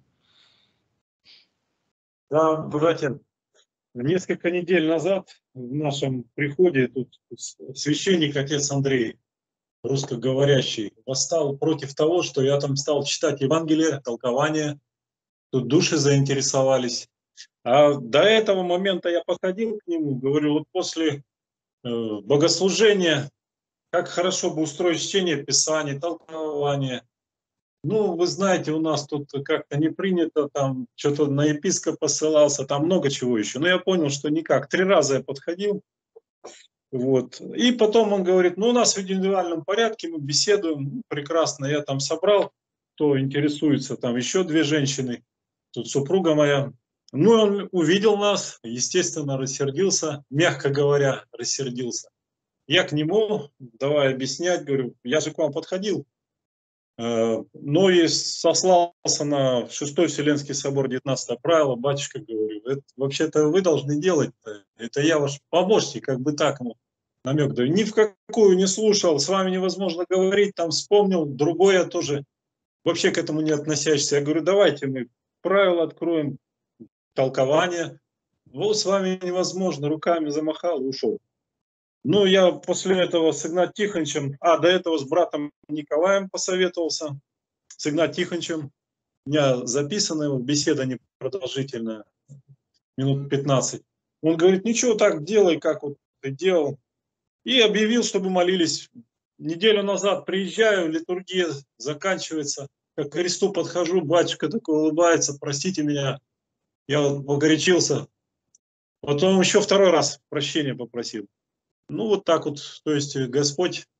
Да, братья, несколько недель назад в нашем приходе тут священник, отец Андрей, русскоговорящий, восстал против того, что я там стал читать Евангелие, толкование. Тут души заинтересовались. А до этого момента я подходил к нему, говорю, вот после богослужения, как хорошо бы устроить чтение Писания, толкование. Ну, вы знаете, у нас тут как-то не принято, там что-то на епископа ссылался, там много чего еще. Но я понял, что никак. 3 раза я подходил. Вот. И потом он говорит, ну, у нас в индивидуальном порядке, мы беседуем. Ну, прекрасно, я там собрал, кто интересуется, там еще 2 женщины, тут супруга моя. Ну, он увидел нас, естественно, рассердился, мягко говоря, рассердился. Я к нему, давай объяснять, говорю, я же к вам подходил. Но и сослался на 6-й Вселенский собор 19 правило, батюшка, говорю, вообще-то вы должны делать, это я ваш помощник, как бы так, ну, намек даю. Ни в какую не слушал, с вами невозможно говорить, там вспомнил, другое тоже, вообще к этому не относящийся. Я говорю, давайте мы правила откроем, толкование. Вот с вами невозможно, руками замахал и ушел. Ну, я после этого с Игнатием Тихоновичем, до этого с братом Николаем посоветовался, с Игнатием Тихоновичем. У меня записана беседа непродолжительная, минут 15. Он говорит, ничего, так делай, как вот ты делал. И объявил, чтобы молились. Неделю назад приезжаю, литургия заканчивается. Как к кресту подхожу, батюшка такой улыбается, простите меня, я вот погорячился. Потом еще 2-й раз прощения попросил. Ну, вот так вот, то есть Господь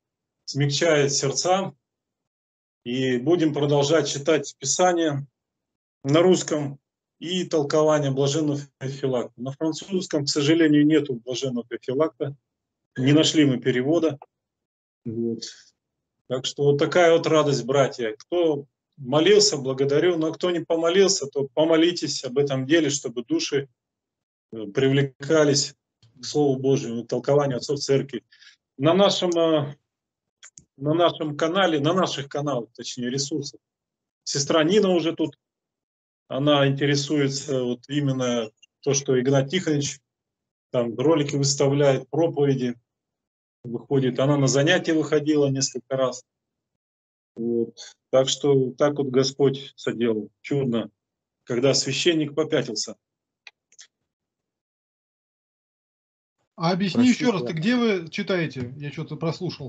смягчает сердца. И будем продолжать читать Писание на русском и толкование блаженного Феофилакта. На французском, к сожалению, нету блаженного Феофилакта. Не нашли мы перевода. Вот. Так что вот такая вот радость, братья. Кто молился, благодарю. Но кто не помолился, то помолитесь об этом деле, чтобы души привлекались к Слову Божьему, к толкованию отцов церкви. На нашем канале, на наших каналах, точнее, ресурсах. Сестра Нина уже тут, она интересуется вот именно то, что Игнат Тихонович там ролики выставляет, проповеди выходит. Она на занятия выходила несколько раз. Вот. Так что так вот Господь соделал. Чудно, когда священник попятился. А объясни еще раз, Простите. ты где вы читаете? Я что-то прослушал.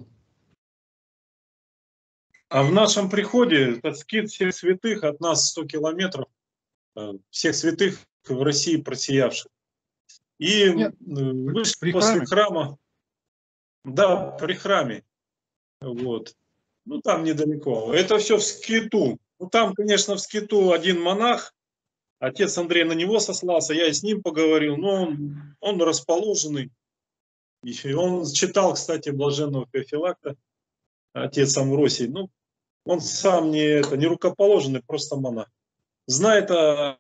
А в нашем приходе это скит всех святых от нас 100 километров, всех святых в России просиявших. И Нет, вышли при после храме. храма, да, при храме, вот, ну там недалеко. Это все в скиту. Ну там, конечно, в скиту один монах, отец Андрей на него сослался, я и с ним поговорил, но он расположенный. И он читал, кстати, блаженного Феофилакта, отец Амвросий. Ну, он сам не рукоположенный, просто монах. Знает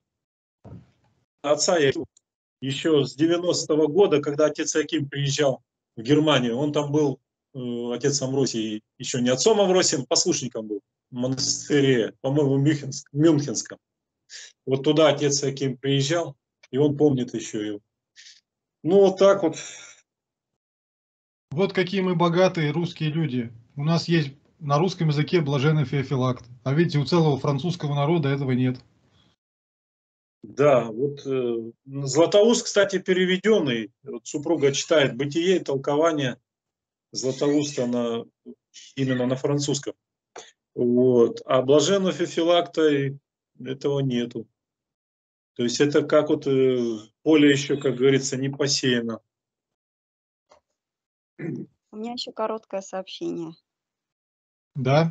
отца еще с 90-го года, когда отец Яким приезжал в Германию. Он там был, отец Амвросий, еще не отцом Амвросием, послушником был в монастыре, по-моему, Мюнхенском. Вот туда отец Яким приезжал, и он помнит еще его. Ну, вот так вот. Вот какие мы богатые русские люди. У нас есть на русском языке блаженный Феофилакт. А видите, у целого французского народа этого нет. Да, вот Златоуст, кстати, переведенный. Вот супруга читает «Бытие» и толкование Златоуста именно на французском. Вот. А блаженного Феофилакта этого нету. То есть это как вот поле еще, как говорится, не посеяно. У меня еще короткое сообщение. Да?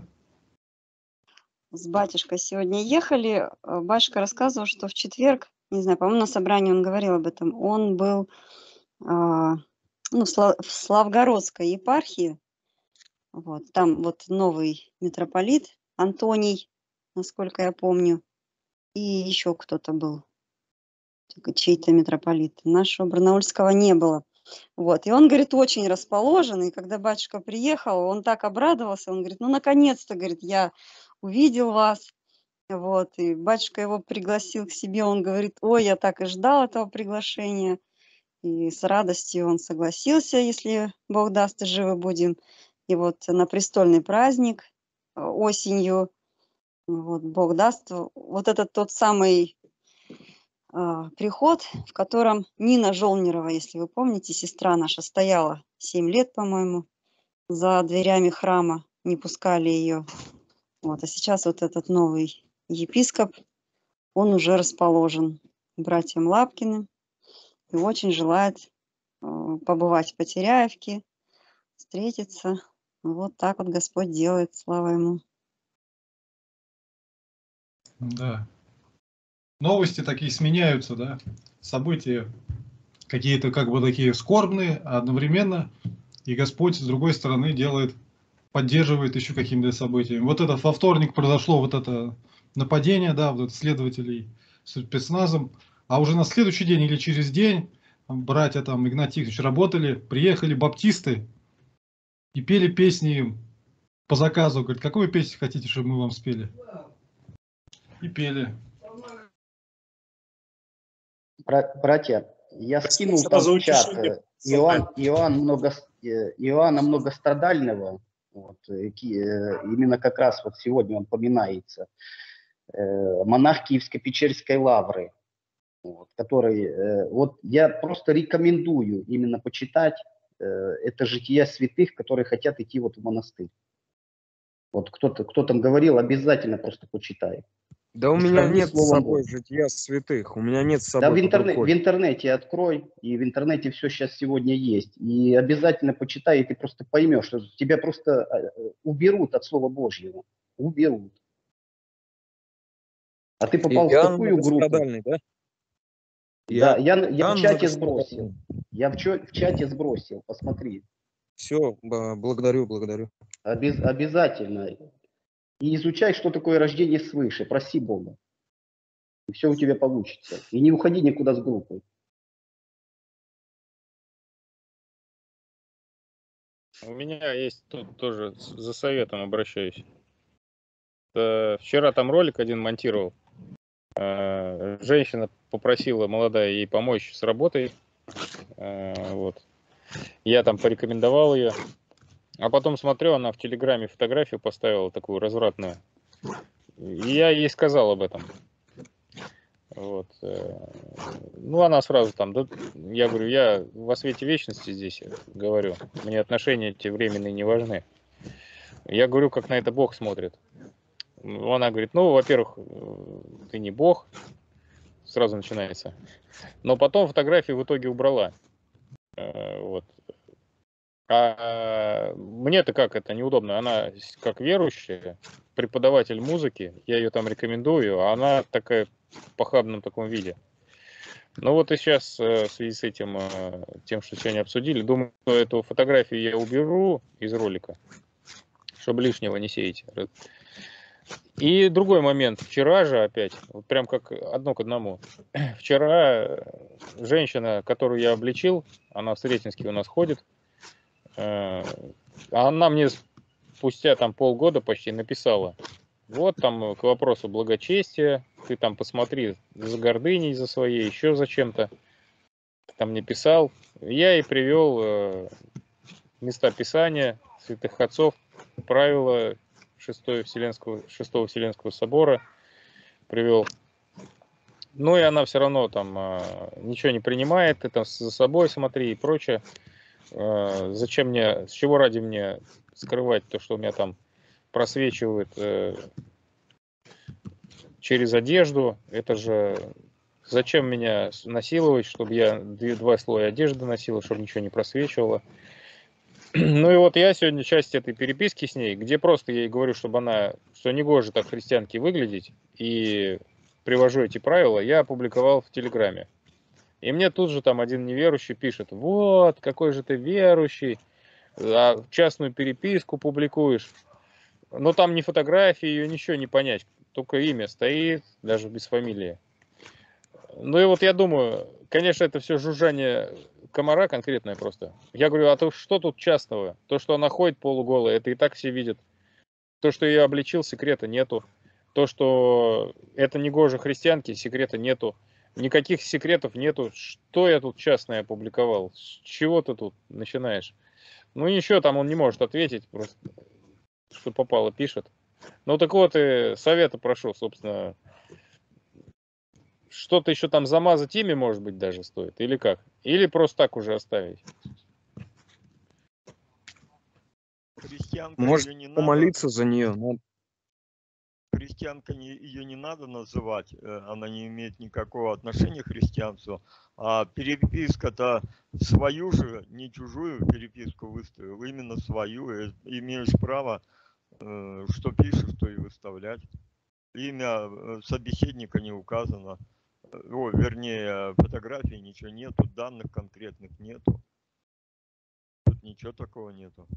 С батюшкой сегодня ехали. Батюшка рассказывал, что в четверг, не знаю, по-моему, на собрании он говорил об этом, он был в Славгородской епархии. Вот, там вот новый митрополит Антоний, насколько я помню, и еще кто-то был, чей-то митрополит. Нашего барнаульского не было. Вот, и он, говорит, очень расположен, и когда батюшка приехал, он так обрадовался, он говорит, ну, наконец-то, говорит, я увидел вас, вот, и батюшка его пригласил к себе, он говорит, ой, я так и ждал этого приглашения, и с радостью он согласился, если Бог даст, и живы будем, и вот на престольный праздник осенью, вот, Бог даст, вот этот тот самый приход, в котором Нина Жолнирова, если вы помните, сестра наша, стояла 7 лет, по-моему, за дверями храма, не пускали ее. Вот, а сейчас вот этот новый епископ, он уже расположен братьям Лапкиным и очень желает побывать в Потеряевке, встретиться. Вот так вот Господь делает, слава Ему. Да. Новости такие сменяются, да? События какие-то как бы такие скорбные, а одновременно и Господь с другой стороны поддерживает еще какими-то событиями. Вот это во вторник произошло вот это нападение, да, вот следователей с спецназом, а уже на следующий день или через день братья там Игнат Тихонович работали, приехали баптисты и пели песни по заказу. Говорит, какую песню хотите, чтобы мы вам спели? И пели. Братья, я скинул там Сразу в чат утешение. Иоанна Многострадального, вот, именно как раз вот сегодня он поминается, монах Киевско-Печерской лавры, вот, который, вот я просто рекомендую именно почитать это жития святых, которые хотят идти вот в монастырь. Вот кто там говорил, обязательно просто почитай. Да у И меня сравни нет с с Словом собой Божьим. жития святых. У меня нет с Да, собой под в рукой. интернете открой, и в интернете все сейчас сегодня есть. И обязательно почитай, и ты просто поймешь, что тебя просто уберут от Слова Божьего. Уберут. А ты попал в Иоанн такую группу. Многострадальный, да? Да, я в Иоанн чате сбросил. Многострадальный. Я в чате сбросил, посмотри. Все, благодарю, благодарю. Обязательно. И изучай, что такое рождение свыше. Проси Бога. И все у тебя получится. И не уходи никуда с группы. У меня есть тут тоже за советом обращаюсь. Вчера там ролик один монтировал. Женщина попросила, молодая, ей помочь с работой. Вот. Я там порекомендовал ее. А потом смотрю, она в Телеграме фотографию поставила такую развратную. И я ей сказал об этом. Вот. Ну, она сразу там, да, я говорю, я во свете вечности здесь говорю. Мне отношения эти временные не важны. Я говорю, как на это Бог смотрит. Она говорит, ну, во-первых, ты не Бог. Сразу начинается. Но потом фотографию в итоге убрала. Вот. А мне-то как это неудобно. Она как верующая, преподаватель музыки, я ее там рекомендую, а она такая в похабном таком виде. Ну вот и сейчас в связи с этим, тем, что сегодня обсудили, думаю, что эту фотографию я уберу из ролика, чтобы лишнего не сеять. И другой момент. Вчера же опять, вот прям как одно к одному. Вчера женщина, которую я обличил, она в Сретенске у нас ходит, она мне спустя там полгода почти написала: вот там к вопросу благочестия, ты там посмотри за гордыней, за своей, еще за чем-то. Там мне писал. Я ей привел места Писания, святых отцов, правила Шестого Вселенского собора привел. Ну и она все равно там ничего не принимает, ты там за собой смотри и прочее. Зачем мне, с чего ради мне скрывать то, что у меня там просвечивает через одежду? Это же зачем меня насиловать, чтобы я два слоя одежды носила, чтобы ничего не просвечивало? Ну и вот я сегодня часть этой переписки с ней, где просто я ей говорю, чтобы она, что негоже так христианке выглядеть, и привожу эти правила, я опубликовал в Телеграме. И мне тут же там один неверующий пишет: вот, какой же ты верующий, а частную переписку публикуешь. Но там ни фотографии, ее ничего не понять, только имя стоит, даже без фамилии. Ну и вот я думаю, конечно, это все жужжание комара конкретное просто. Я говорю, а то что тут частного? То, что она ходит полуголая, это и так все видят. То, что я обличил, секрета нету. То, что это негоже христианки, секрета нету. Никаких секретов нету. Что я тут частное опубликовал? С чего ты тут начинаешь? Ну ничего, там он не может ответить, просто что попало пишет. Ну так вот, и совета прошу, собственно. Что-то еще там замазать ими, может быть, даже стоит, или как? Или просто так уже оставить? Христианка Может ее не надо, помолиться за нее, но христианка ее не надо называть, она не имеет никакого отношения к христианству, а переписка-то свою же, не чужую переписку выставил, именно свою, и имеешь право, что пишешь, то и выставлять. Имя собеседника не указано, вернее, фотографии ничего нету, данных конкретных нету, тут ничего такого нету.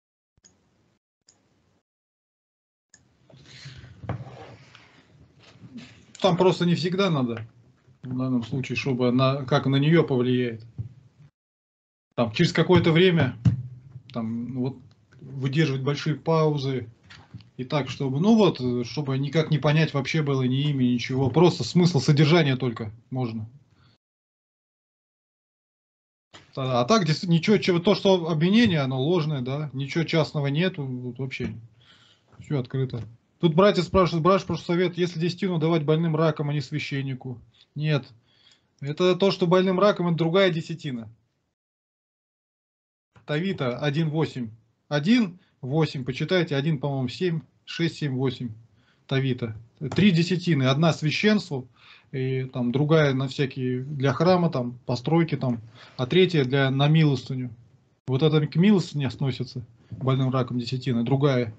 Там просто не всегда надо, в данном случае, чтобы как на нее повлияет. Там через какое-то время там вот выдерживать большие паузы и так, чтобы, ну вот, чтобы никак не понять вообще было ни имя, ничего, просто смысл содержания только можно. А так действительно ничего, то, что обвинение, оно ложное, да, ничего частного нету, вот вообще все открыто. Тут братья спрашивают, прошу совет, если десятину давать больным раком, а не священнику? Нет. Это то, что больным раком, это другая десятина. Тавита 1,8. 1,8, почитайте, 1, по-моему, 7, 6, 7, 8. Тавита. 3 десятины. Одна священству, и там другая на всякие для храма, там постройки, там, а третья на милостыню. Вот это к милостыне относится, больным раком десятины, другая.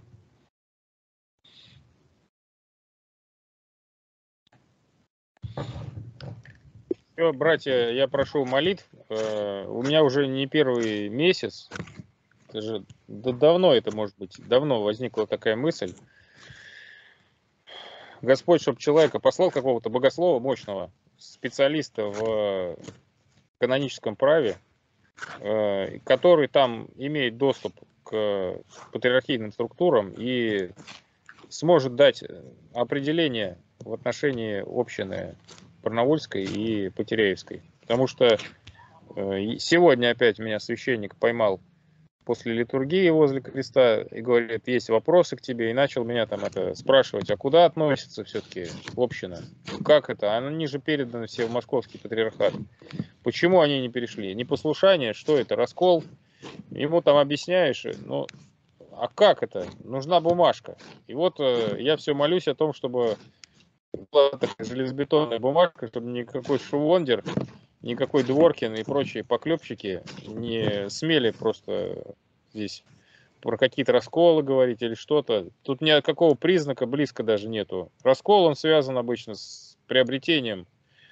Все, братья, я прошу молитв. У меня уже не первый месяц. Это же давно это, может быть, давно возникла такая мысль. Господь, чтобы человека послал какого-то богослова мощного, специалиста в каноническом праве, который там имеет доступ к патриархийным структурам и сможет дать определение в отношении общины Барнаульской и Потеряевской. Потому что сегодня опять меня священник поймал после литургии возле креста и говорит, есть вопросы к тебе, и начал меня там спрашивать, а куда относится все-таки община? Как это? Они же переданы все в московский патриархат. Почему они не перешли? Непослушание, что это? Раскол? Ему там объясняешь, ну, а как это? Нужна бумажка. И вот я все молюсь о том, чтобы была такая железобетонная бумажка, чтобы никакой Шувондер, никакой Дворкин и прочие поклепщики не смели просто здесь про какие-то расколы говорить или что-то. Тут никакого признака близко даже нету. Раскол, он связан обычно с приобретением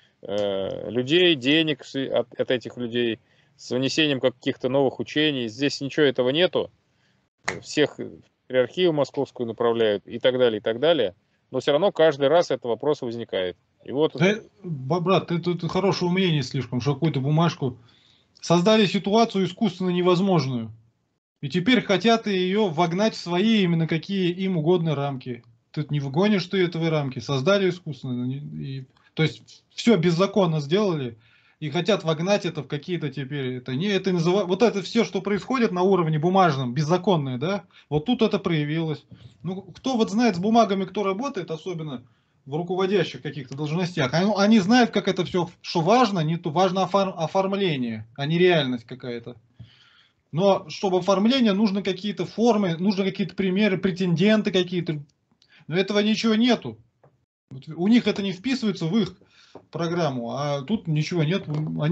людей, денег от этих людей, с внесением каких-то новых учений. Здесь ничего этого нету. Всех в иерархию московскую направляют и так далее, и так далее. Но все равно каждый раз этот вопрос возникает. И вот... Да, брат, ты тут хорошего мнения слишком, что какую-то бумажку создали ситуацию искусственно невозможную. И теперь хотят ее вогнать в свои именно какие им угодно рамки. Ты не вгонишь ты этого рамки, создали искусственно. То есть все беззаконно сделали и хотят вогнать это в какие-то теперь. Вот это все, что происходит на уровне бумажном, беззаконное, да? Вот тут это проявилось. Ну, кто вот знает с бумагами, кто работает, особенно в руководящих каких-то должностях, они знают, как это все, что важно, не то важно оформление, а не реальность какая-то. Но чтобы оформление, нужны какие-то формы, нужны какие-то примеры, претенденты какие-то. Но этого ничего нету. У них это не вписывается в их программу, а тут ничего нет.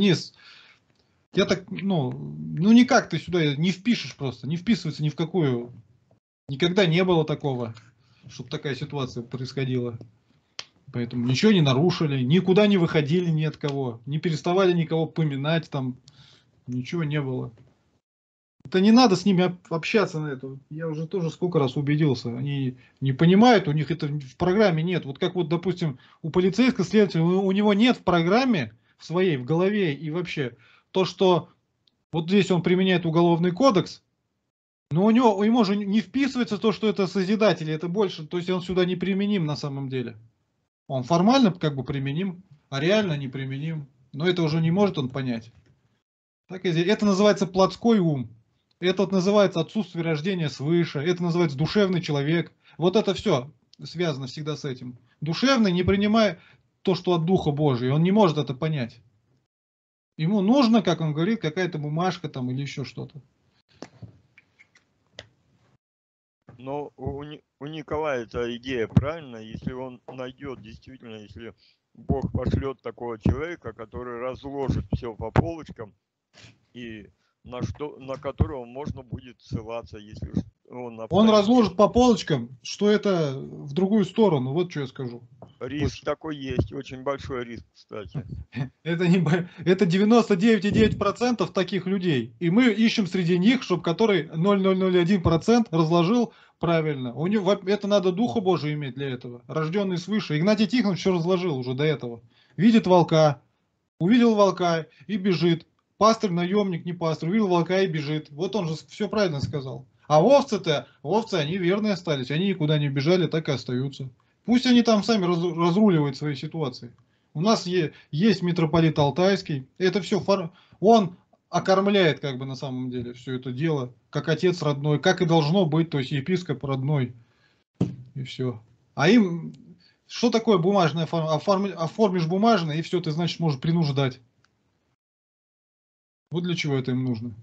Я так, никак ты сюда не впишешь просто, не вписывается ни в какую. Никогда не было такого, чтобы такая ситуация происходила. Поэтому ничего не нарушили, никуда не выходили ни от кого, не переставали никого поминать, там ничего не было. Это не надо с ними общаться на это. Я уже тоже сколько раз убедился. Они не понимают, у них это в программе нет. Вот как вот, допустим, у полицейского следователя, у него нет в программе в своей, в голове и вообще то, что вот здесь он применяет уголовный кодекс, но ему же не вписывается то, что это созидатели, это больше, то есть он сюда не применим на самом деле. Он формально как бы применим, а реально не применим. Но это уже не может он понять. Так, это называется плотской ум. Это вот называется отсутствие рождения свыше. Это называется душевный человек. Вот это все связано всегда с этим. Душевный, не принимая то, что от Духа Божия, он не может это понять. Ему нужно, как он говорит, какая-то бумажка там или еще что-то. Но у Николая эта идея правильная, если он найдет действительно, если Бог пошлет такого человека, который разложит все по полочкам и на которого можно будет ссылаться, если он разложит по полочкам, что это в другую сторону, вот что я скажу. Риск такой есть, очень большой риск, кстати. Это 99,9% таких людей. И мы ищем среди них, чтобы который 0,001% разложил правильно. У него, это надо Духа Божия иметь для этого. Рожденный свыше. Игнатий Тихонович все разложил уже до этого. Видит волка, увидел волка и бежит. Пастырь, наемник, не пастырь, увидел волка и бежит. Вот он же все правильно сказал. А овцы, они верные остались. Они никуда не бежали, так и остаются. Пусть они там сами разруливают свои ситуации. У нас есть митрополит Алтайский. Это все, он окормляет как бы на самом деле все это дело. Как отец родной, как и должно быть, то есть епископ родной. И все. А им, что такое бумажное оформление? Оформишь бумажное, и все, ты, значит, можешь принуждать. Вот для чего это им нужно.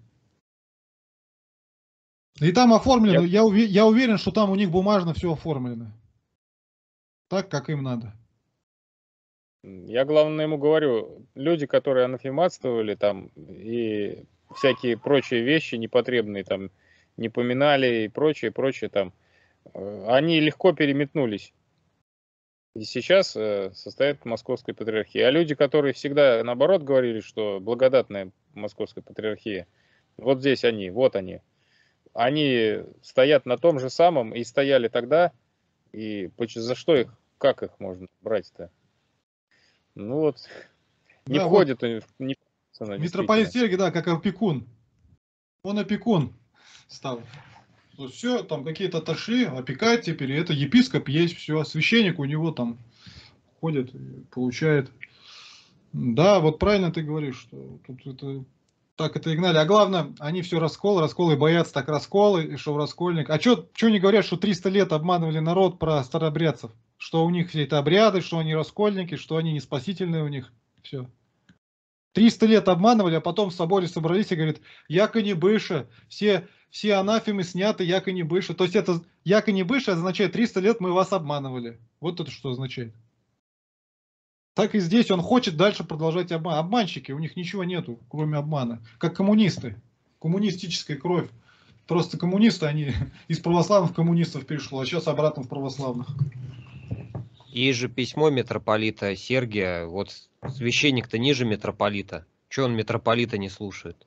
И там оформлено, я уверен, что там у них бумажно все оформлено. так, как им надо. Я, главное, ему говорю, люди, которые анафематствовали там и всякие прочие вещи непотребные там не поминали и прочее, там, они легко переметнулись. И сейчас состоят Московской патриархии. А люди, которые всегда наоборот говорили, что благодатная Московская патриархия, вот здесь они, вот они. Они стоят на том же самом и стояли тогда, и за что их, как их можно брать-то? Ну вот, не Да, входит, вот не входит, митрополит действительно. Сергий, да, как опекун. Он опекун стал. Все, там какие-то отошли, опекать теперь. Это епископ есть, все. Священник у него там ходит, получает. Да, вот правильно ты говоришь, что тут это так это и гнали. А главное, они все расколы боятся так расколы, и что раскольник. А что не говорят, что 300 лет обманывали народ про старобрядцев? Что у них все это обряды, что они раскольники, что они не спасительные у них. Все. 300 лет обманывали, а потом в соборе собрались и говорят, яко не быша, все анафемы сняты, яко не быша. То есть это яко не быша означает 300 лет мы вас обманывали. Вот это что означает. Так и здесь он хочет дальше продолжать обман. Обманщики, у них ничего нету, кроме обмана. Как коммунисты. Коммунистическая кровь. Просто коммунисты, они из православных коммунистов перешло, а сейчас обратно в православных. Есть же письмо митрополита Сергия, вот священник-то ниже митрополита. Чего он митрополита не слушает?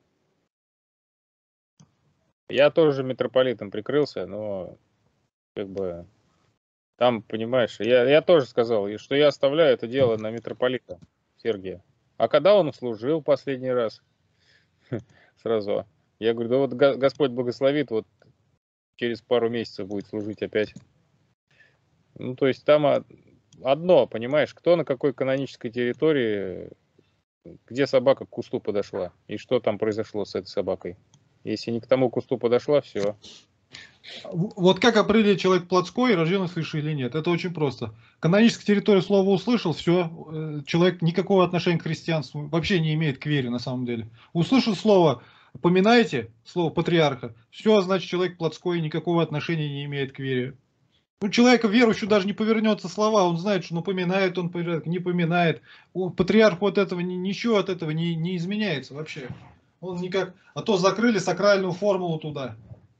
Я тоже митрополитом прикрылся, но как бы там, понимаешь, я тоже сказал, что я оставляю это дело на митрополита Сергия. А когда он служил последний раз? Сразу. Я говорю, да вот Господь благословит, вот через пару месяцев будет служить опять. Ну, то есть там одно, понимаешь, кто на какой канонической территории, где собака к кусту подошла, и что там произошло с этой собакой. Если не к тому кусту подошла, все. Вот как определить, человек плотской, рожденный свыше или нет? Это очень просто. Каноническая территория слова услышал, все, человек никакого отношения к христианству вообще не имеет к вере на самом деле. Услышал слово, поминаете, слово патриарха, все, значит человек плотской, никакого отношения не имеет к вере. У человека верующего даже не повернется слова, он знает, что поминает, он не поминает. У патриарха вот этого, ничего от этого не изменяется вообще. Он никак, а то закрыли сакральную формулу туда.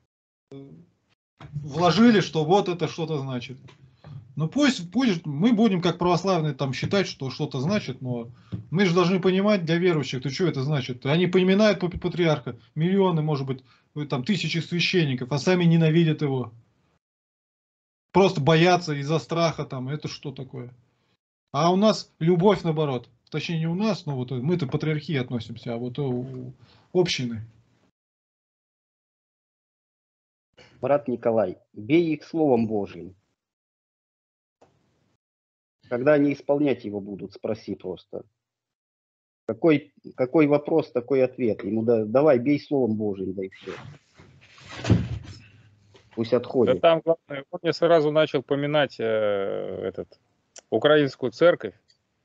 Вложили, что вот это что-то значит. Ну пусть мы будем как православные там считать, что что-то значит, но мы же должны понимать для верующих, то что это значит. Они поминают патриарха, миллионы, может быть, там тысячи священников, а сами ненавидят его. Просто боятся из-за страха там, это что такое? А у нас любовь наоборот. Точнее не у нас, но вот мы-то к патриархии относимся, а вот у общины. Брат Николай, бей их Словом Божьим. Когда они исполнять его будут, спроси просто. Какой вопрос, такой ответ. Ему давай, бей Словом Божьим, да и все. Пусть Да отходит. там, главное, он мне сразу начал поминать украинскую церковь.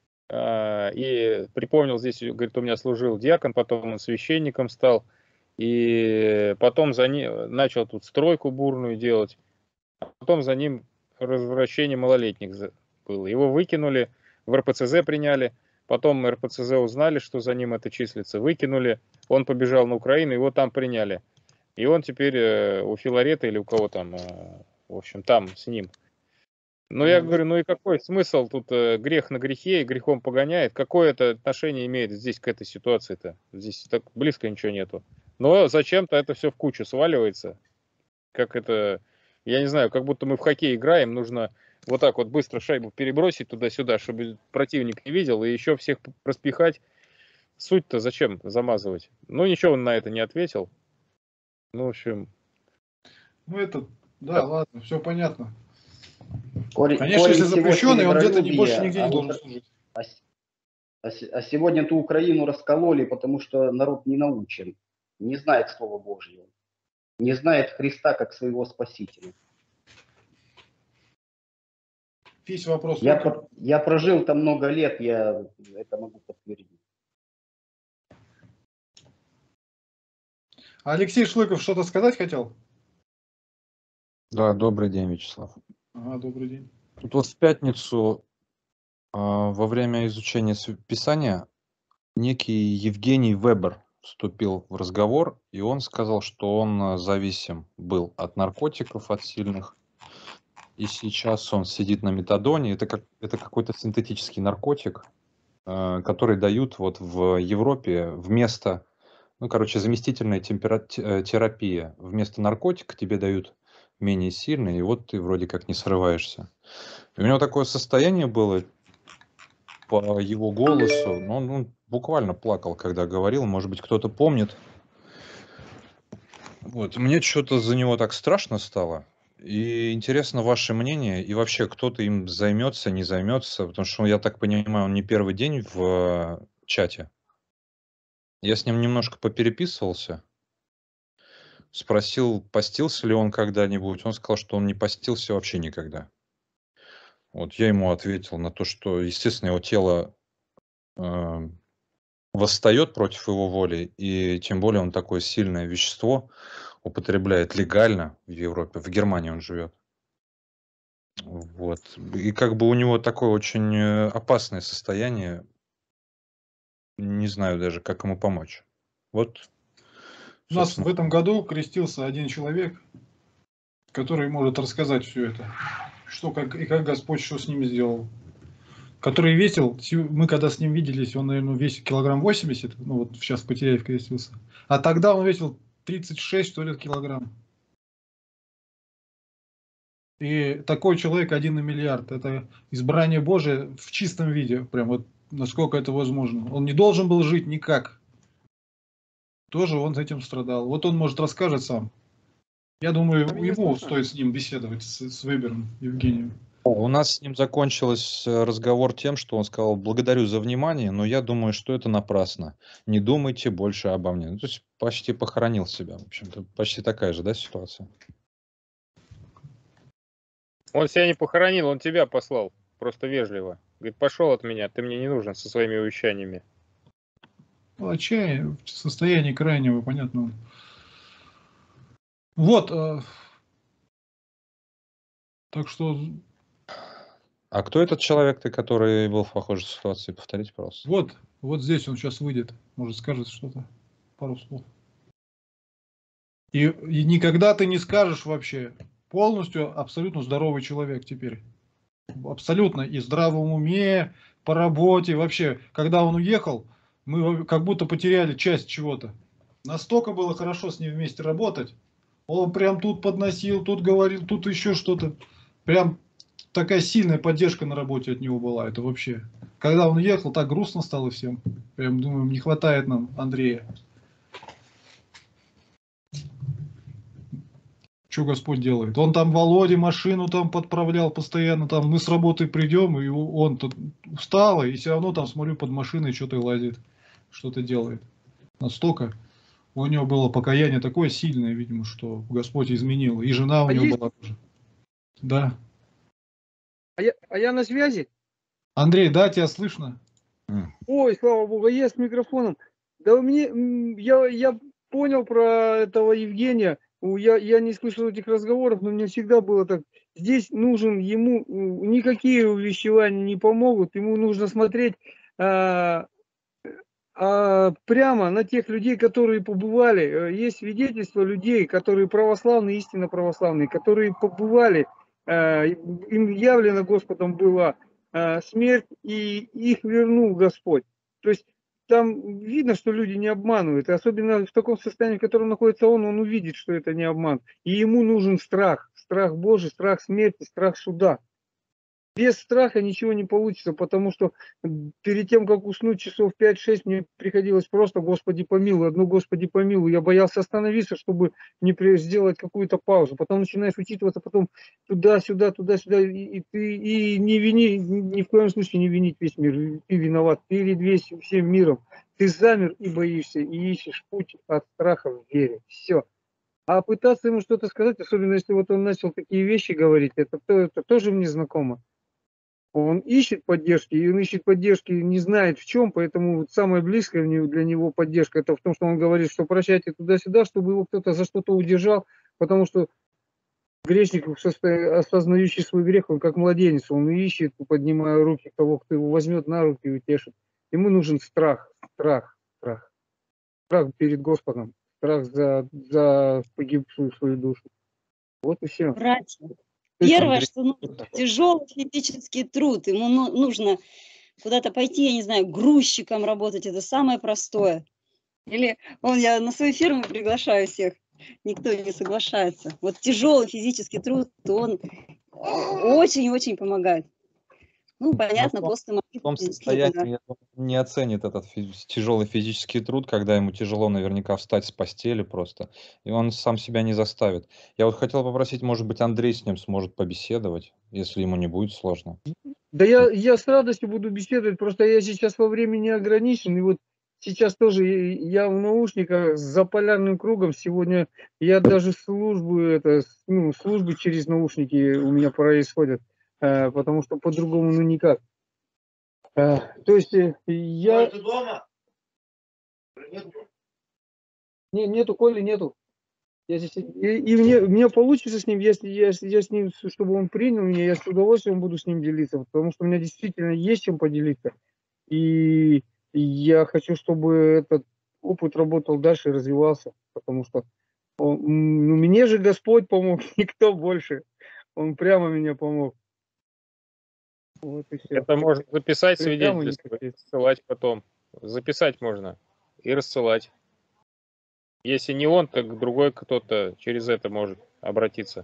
И припомнил здесь, говорит, у меня служил диакон, потом он священником стал. И потом начал тут стройку бурную делать. А потом за ним развращение малолетних было. Его выкинули, в РПЦЗ приняли. Потом РПЦЗ узнали, что за ним это числится. Выкинули. Он побежал на Украину, его там приняли. И он теперь у Филарета или у кого там, в общем, там с ним. Ну, я говорю, ну и какой смысл? Тут грех на грехе и грехом погоняет. Какое это отношение имеет здесь к этой ситуации-то? Здесь так близко ничего нету. Но зачем-то это все в кучу сваливается. Как это, я не знаю, как будто мы в хоккей играем, нужно вот так вот быстро шайбу перебросить туда-сюда, чтобы противник не видел, и еще всех распихать. Суть-то зачем замазывать? Ну, ничего он на это не ответил. Ну, в общем... Ну, это, да, ладно, все понятно. Корень Конечно, если запрещенный, он где-то больше миролюбия, нигде не должен служить. А сегодня ту Украину раскололи, потому что народ не научен, не знает Слова Божьего, не знает Христа как своего Спасителя. Весь вопрос. Я прожил там много лет, я это могу подтвердить. Алексей Шлыков что-то сказать хотел? Да, добрый день, Вячеслав. Ага, добрый день. Тут вот в пятницу во время изучения Писания некий Евгений Вебер вступил в разговор, и он сказал, что он зависим был от наркотиков, от сильных, и сейчас он сидит на метадоне. Это какой-то синтетический наркотик, который дают вот в Европе вместо, ну, короче, заместительная терапия. Вместо наркотика тебе дают менее сильный, и вот ты вроде как не срываешься. И у него такое состояние было по его голосу, но он буквально плакал, когда говорил, может быть, кто-то помнит. Вот, мне что-то за него так страшно стало. И интересно ваше мнение, и вообще кто-то им займется, не займется, потому что, я так понимаю, он не первый день в чате. Я с ним немножко попереписывался, спросил, постился ли он когда-нибудь. Он сказал, что он не постился вообще никогда. Вот я ему ответил на то, что, естественно, его тело восстает против его воли, и тем более он такое сильное вещество употребляет легально в Европе, в Германии он живет. Вот. И как бы у него такое очень опасное состояние, не знаю даже, как ему помочь. Вот, У нас в собственно. этом году крестился один человек, который может рассказать все это, что как и как Господь что с ним сделал. Который весил, мы когда с ним виделись, он, наверное, весил килограмм 80, ну вот сейчас в Потеряеве крестился. А тогда он весил 36, что ли, килограмм. И такой человек 1 на миллиард. Это избрание Божие в чистом виде, прям вот насколько это возможно. Он не должен был жить никак. Тоже он этим страдал. Вот он, может, расскажет сам. Я думаю, ему стоит с ним беседовать, с Вебером Евгением. У нас с ним закончился разговор тем, что он сказал: благодарю за внимание, но я думаю, что это напрасно. Не думайте больше обо мне. Ну, то есть почти похоронил себя. В общем-то, почти такая же, да, ситуация? Он себя не похоронил, он тебя послал. Просто вежливо. Говорит, пошел от меня, ты мне не нужен со своими увещаниями. Отчаяние, состояние крайнего, понятно. Вот. Так что... А кто этот человек-то, который был в похожей ситуации? Повторите, пожалуйста. Вот здесь он сейчас выйдет. Может, скажет что-то. Пару слов. И никогда ты не скажешь вообще. Полностью, абсолютно здоровый человек теперь. Абсолютно. И в здравом уме, по работе. Вообще, когда он уехал, мы как будто потеряли часть чего-то. Настолько было хорошо с ним вместе работать. Он прям тут подносил, тут говорил, тут еще что-то. Прям такая сильная поддержка на работе от него была. Это вообще. Когда он уехал, так грустно стало всем. Прям думаю, не хватает нам Андрея. Что Господь делает? Он там Володе машину там подправлял постоянно. Там мы с работы придем, и он тут устал, и все равно там смотрю под машиной что-то лазит, что-то делает. Настолько у него было покаяние такое сильное, видимо, что Господь изменил. И жена у него была тоже. Да. А я на связи? Андрей, да, тебя слышно? Ой, слава богу, я с микрофоном. Да я понял про этого Евгения. Я не слышал этих разговоров, но мне всегда было так. Здесь нужен ему, никакие увещевания не помогут. Ему нужно смотреть прямо на тех людей, которые побывали. Есть свидетельства людей, которые православные, истинно православные, которые побывали. Им явлено Господом была смерть, и их вернул Господь. То есть там видно, что люди не обманывают. И особенно в таком состоянии, в котором находится он увидит, что это не обман. И ему нужен страх. Страх Божий, страх смерти, страх суда. Без страха ничего не получится, потому что перед тем, как уснуть часов 5-6, мне приходилось просто «Господи помилуй», одно «Господи помилуй». Я боялся остановиться, чтобы не сделать какую-то паузу. Потом начинаешь учитываться, потом туда-сюда, туда-сюда. И ты не вини, ни в коем случае не винить весь мир. Ты виноват перед всем миром. Ты замер и боишься, и ищешь путь от страха в вере. Все. А пытаться ему что-то сказать, особенно если вот он начал такие вещи говорить, это тоже мне знакомо. Он ищет поддержки, и он ищет поддержки, не знает в чем, поэтому вот самая близкая для него поддержка, это в том, что он говорит, что прощайте туда-сюда, чтобы его кто-то за что-то удержал, потому что Грешник, осознающий свой грех, он как младенец, он ищет, поднимая руки того, кто его возьмет на руки и утешит. Ему нужен страх, страх, страх. Страх перед Господом, страх за погибшую свою душу. Вот и все. Братья, первое, что нужно, тяжелый физический труд. Ему нужно куда-то пойти, я не знаю, грузчиком работать. Это самое простое. Или я на свою фирму приглашаю всех. Никто не соглашается. Вот тяжелый физический труд, он очень-очень помогает. Ну, понятно, после В том состоянии он не оценит этот тяжелый физический труд, когда ему тяжело наверняка встать с постели просто, и он сам себя не заставит. Я вот хотел попросить, может быть, Андрей с ним сможет побеседовать, если ему не будет сложно. Да я с радостью буду беседовать, просто я сейчас во времени ограничен, и вот сейчас тоже я в наушниках с заполярным кругом. Сегодня я даже службы через наушники у меня происходят, потому что по-другому никак. То есть я... Ты дома? Нету, Коли нету. Я здесь... И мне получится с ним, если я с ним, чтобы он принял меня, я с удовольствием буду с ним делиться, потому что у меня действительно есть чем поделиться. И я хочу, чтобы этот опыт работал дальше и развивался, потому что мне же Господь помог, никто больше. Он прямо мне помог. Вот и все. Это можно записать свидетельство и рассылать потом. Записать можно и рассылать. Если не он, так другой кто-то через это может обратиться.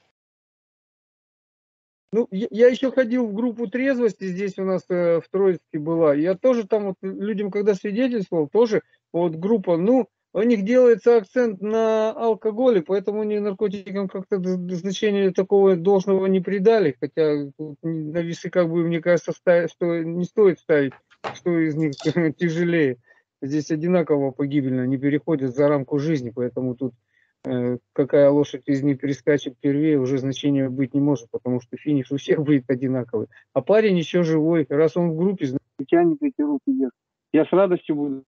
Ну, я еще ходил в группу трезвости, здесь у нас в Троицке была. Я тоже там вот людям, когда свидетельствовал, тоже вот группа, у них делается акцент на алкоголе, поэтому они наркотикам как-то значения такого должного не придали. Хотя на весы, как бы, мне кажется, что не стоит ставить, что из них тяжелее. Здесь одинаково погибельно, не переходят за рамку жизни, поэтому тут какая лошадь из них перескачет первее, уже значения быть не может, потому что финиш у всех будет одинаковый. А парень еще живой, раз он в группе, значит, тянет эти руки вверх. Я с радостью буду.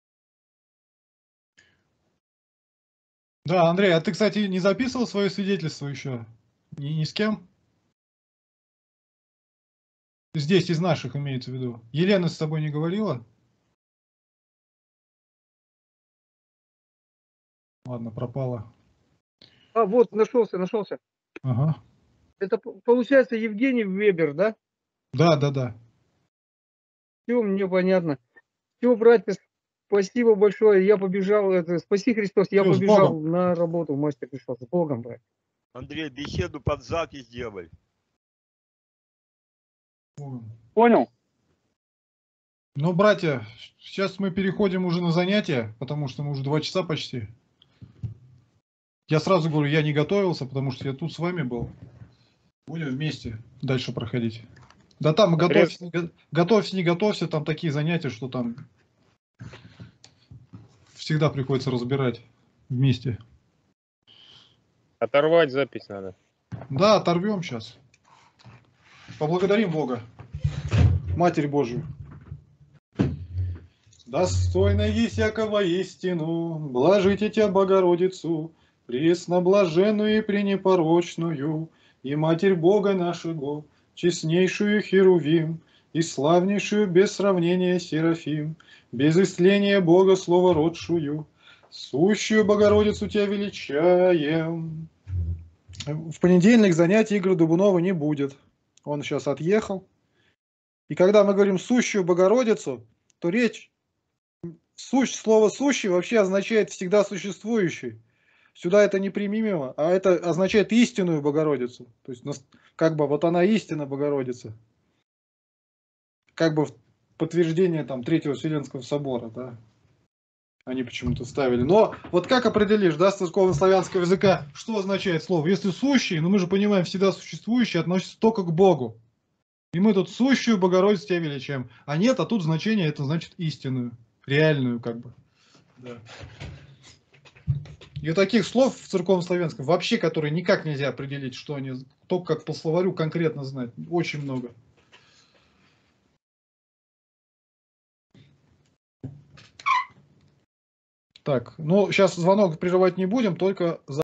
Да, Андрей, а ты, кстати, не записывал свое свидетельство еще? Ни с кем? Здесь, из наших, имеется в виду. Елена с тобой не говорила? Ладно, пропала. А, вот, нашелся. Ага. Это, получается, Евгений Вебер, да? Да. Все, мне понятно. Все, братья, спасибо большое. Я побежал, спаси Христос, я Всё, с побежал Богом. на работу, мастер пришел. С Богом, брат. Андрей, беседу под запись делай. Понял? Ну, братья, сейчас мы переходим уже на занятия, потому что мы уже 2 часа почти. Я сразу говорю, я не готовился, потому что я тут с вами был. Будем вместе дальше проходить. Да там готовься, не готовься, там такие занятия, что там всегда приходится разбирать вместе. Оторвать запись надо. Да, оторвем сейчас. Поблагодарим Бога, Матерь Божию. Достойно есть всякого истину, блажите тебя, Богородицу, пресноблаженную и пренепорочную, и Матерь Бога нашего, честнейшую Херувим, и славнейшую без сравнения Серафим, без истления Бога Слова родшую, сущую Богородицу тебя величаем. В понедельник занятий Игоря Дубунова не будет. Он сейчас отъехал. И когда мы говорим сущую Богородицу, то речь, слово сущий вообще означает всегда существующий. Сюда это неприменимо, а это означает истинную Богородицу. То есть, как бы вот она истина Богородица. Как бы подтверждение там Третьего Вселенского собора, да. Они почему-то ставили. Но вот как определишь, да, с церковно-славянского языка, что означает слово? Если сущий, мы же понимаем, всегда существующий относится только к Богу. И мы тут сущую Богородицу тебя величаем. А нет, а тут значение, это значит истинную, реальную как бы. Да. И таких слов в церковно-славянском вообще, которые никак нельзя определить, что они, только как по словарю конкретно знать. Очень много. Так, ну сейчас звонок прерывать не будем, только...